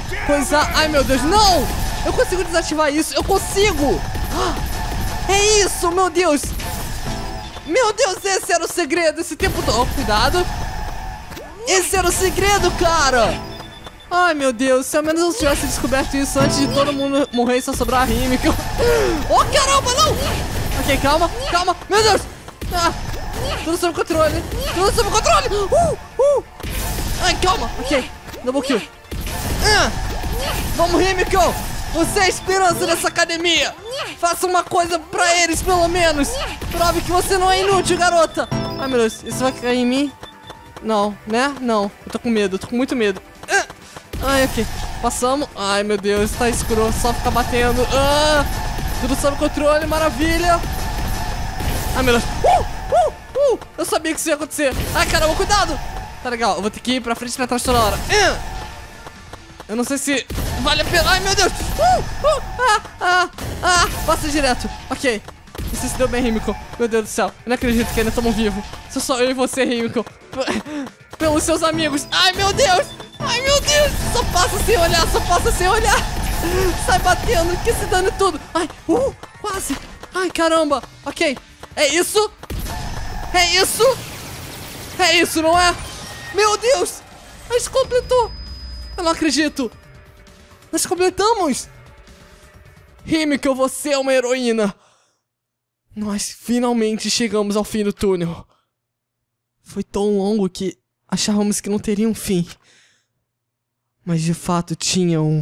coisar... Ai, meu Deus, não! Eu consigo desativar isso, eu consigo! É isso, meu Deus! Meu Deus, esse era o segredo, esse tempo todo... Oh, cuidado! Esse era o segredo, cara! Ai, meu Deus, se ao menos eu tivesse descoberto isso antes de todo mundo morrer e só sobrar a Himiko. Oh, caramba, não! Ok, calma, calma, meu Deus! Ah, tudo sob controle, tudo sob controle! Uh, uh. Ai, calma, ok, double kill. Ah, vamos, Himiko! Você é a esperança dessa academia! Faça uma coisa pra eles, pelo menos! Prove que você não é inútil, garota! Ai, meu Deus, isso vai cair em mim? Não, né? Não, eu tô com medo, eu tô com muito medo. Ah. Ai, ok, passamos. Ai, meu Deus, tá escuro, só ficar batendo. Ah, tudo sob controle, maravilha. Ai, meu Deus. Uh, uh, uh, eu sabia que isso ia acontecer. Ai, caramba, cuidado. Tá legal, eu vou ter que ir pra frente e pra trás toda hora. Uh, eu não sei se vale a pena. Ai, meu Deus. Uh, uh, ah, ah, ah, passa direto. Ok, isso se deu bem, Himiko. Meu Deus do céu, eu não acredito que ainda estamos vivos. Sou só eu e você, Himiko. Pelos seus amigos. Ai, meu Deus. Ai, meu Deus. Só passa sem olhar, só passa sem olhar. Sai batendo, que se dane tudo. Ai, uh, quase. Ai, caramba. Ok, é isso. É isso. É isso, não é? Meu Deus. A gente completou. Eu não acredito. Nós completamos. Himiko, você é uma heroína. Nós finalmente chegamos ao fim do túnel. Foi tão longo que achávamos que não teria um fim. Mas de fato tinha um.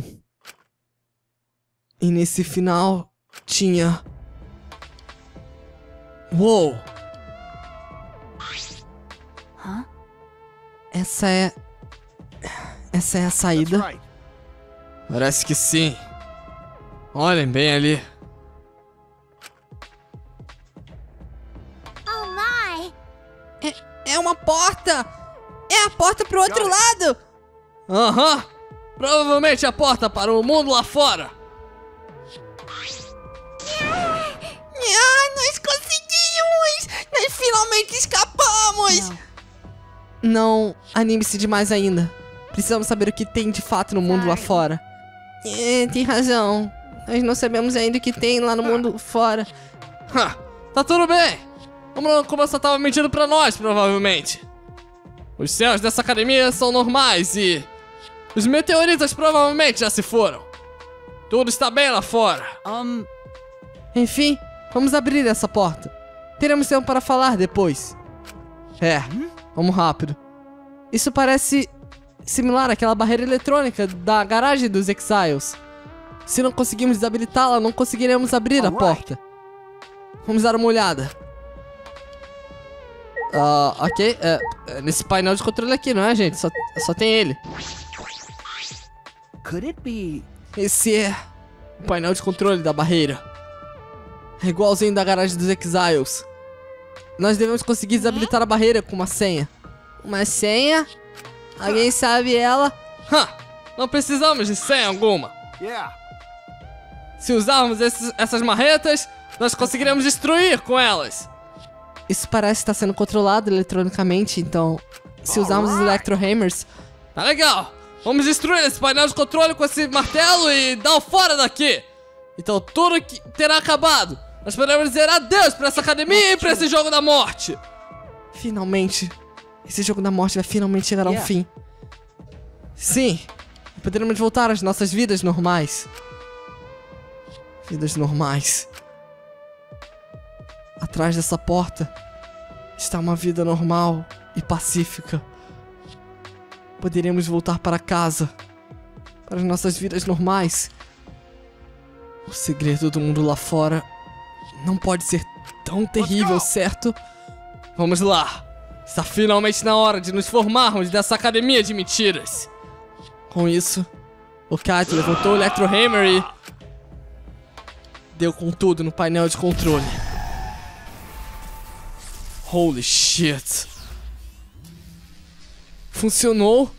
E nesse final tinha... Uou! Hã? Essa é... Essa é a saída? That's right. Parece que sim. Olhem bem ali. Oh my! É, é uma porta! É a porta pro outro lado! Aham! Provavelmente a porta para o mundo lá fora. Ah, nós conseguimos! Nós finalmente escapamos! Não, não anime-se demais ainda. Precisamos saber o que tem de fato no mundo lá fora. É, tem razão. Nós não sabemos ainda o que tem lá no mundo fora. Ha, tá tudo bem. Como, como você tava mentindo pra nós, provavelmente. Os céus dessa academia são normais e... os meteoritas provavelmente já se foram. Tudo está bem lá fora. Um, Enfim, vamos abrir essa porta. Teremos tempo para falar depois. É, vamos rápido. Isso parece similar àquela barreira eletrônica da garagem dos Exiles. Se não conseguirmos desabilitá-la, não conseguiremos abrir a porta. Vamos dar uma olhada. Ah, ok. É, é nesse painel de controle aqui, não é, gente? Só, só tem ele. could it be? Esse é o painel de controle da barreira. É igualzinho da garagem dos Exiles. Nós devemos conseguir desabilitar a barreira com uma senha. Uma senha? Alguém sabe ela? Ha! Não precisamos de senha alguma. Yeah. Se usarmos esses, essas marretas, nós conseguiremos destruir com elas. Isso parece estar sendo controlado eletronicamente, então... se usarmos os Electro Hammers... Tá legal! Vamos destruir esse painel de controle com esse martelo e dar o fora daqui! Então tudo que terá acabado. Nós podemos dizer adeus pra essa academia e pra esse jogo da morte. Finalmente, esse jogo da morte vai finalmente chegar ao Yeah. fim. Sim, poderemos voltar às nossas vidas normais. Vidas normais. Atrás dessa porta está uma vida normal e pacífica. Poderemos voltar para casa, para as nossas vidas normais. O segredo do mundo lá fora não pode ser tão terrível, certo? Vamos lá. Está finalmente na hora de nos formarmos dessa academia de mentiras. Com isso, o Kaito levantou o Electro Hammer e... deu com tudo no painel de controle. Holy shit. Funcionou?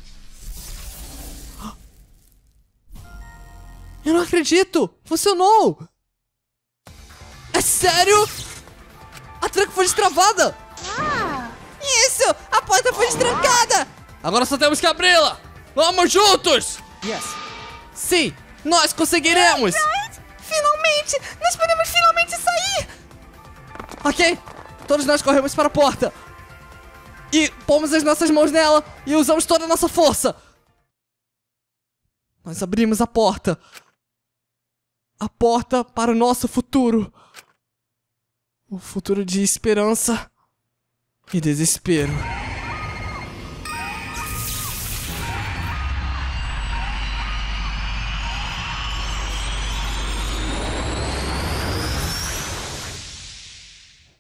Eu não acredito! Funcionou! É sério? A tranca foi destravada! Isso! A porta foi destrancada! Agora só temos que abri-la! Vamos juntos! Yes. Sim, nós conseguiremos! Finalmente! Nós podemos finalmente sair! Ok, todos nós corremos para a porta. E pomos as nossas mãos nela e usamos toda a nossa força. Nós abrimos a porta. A porta para o nosso futuro. O futuro de esperança e desespero.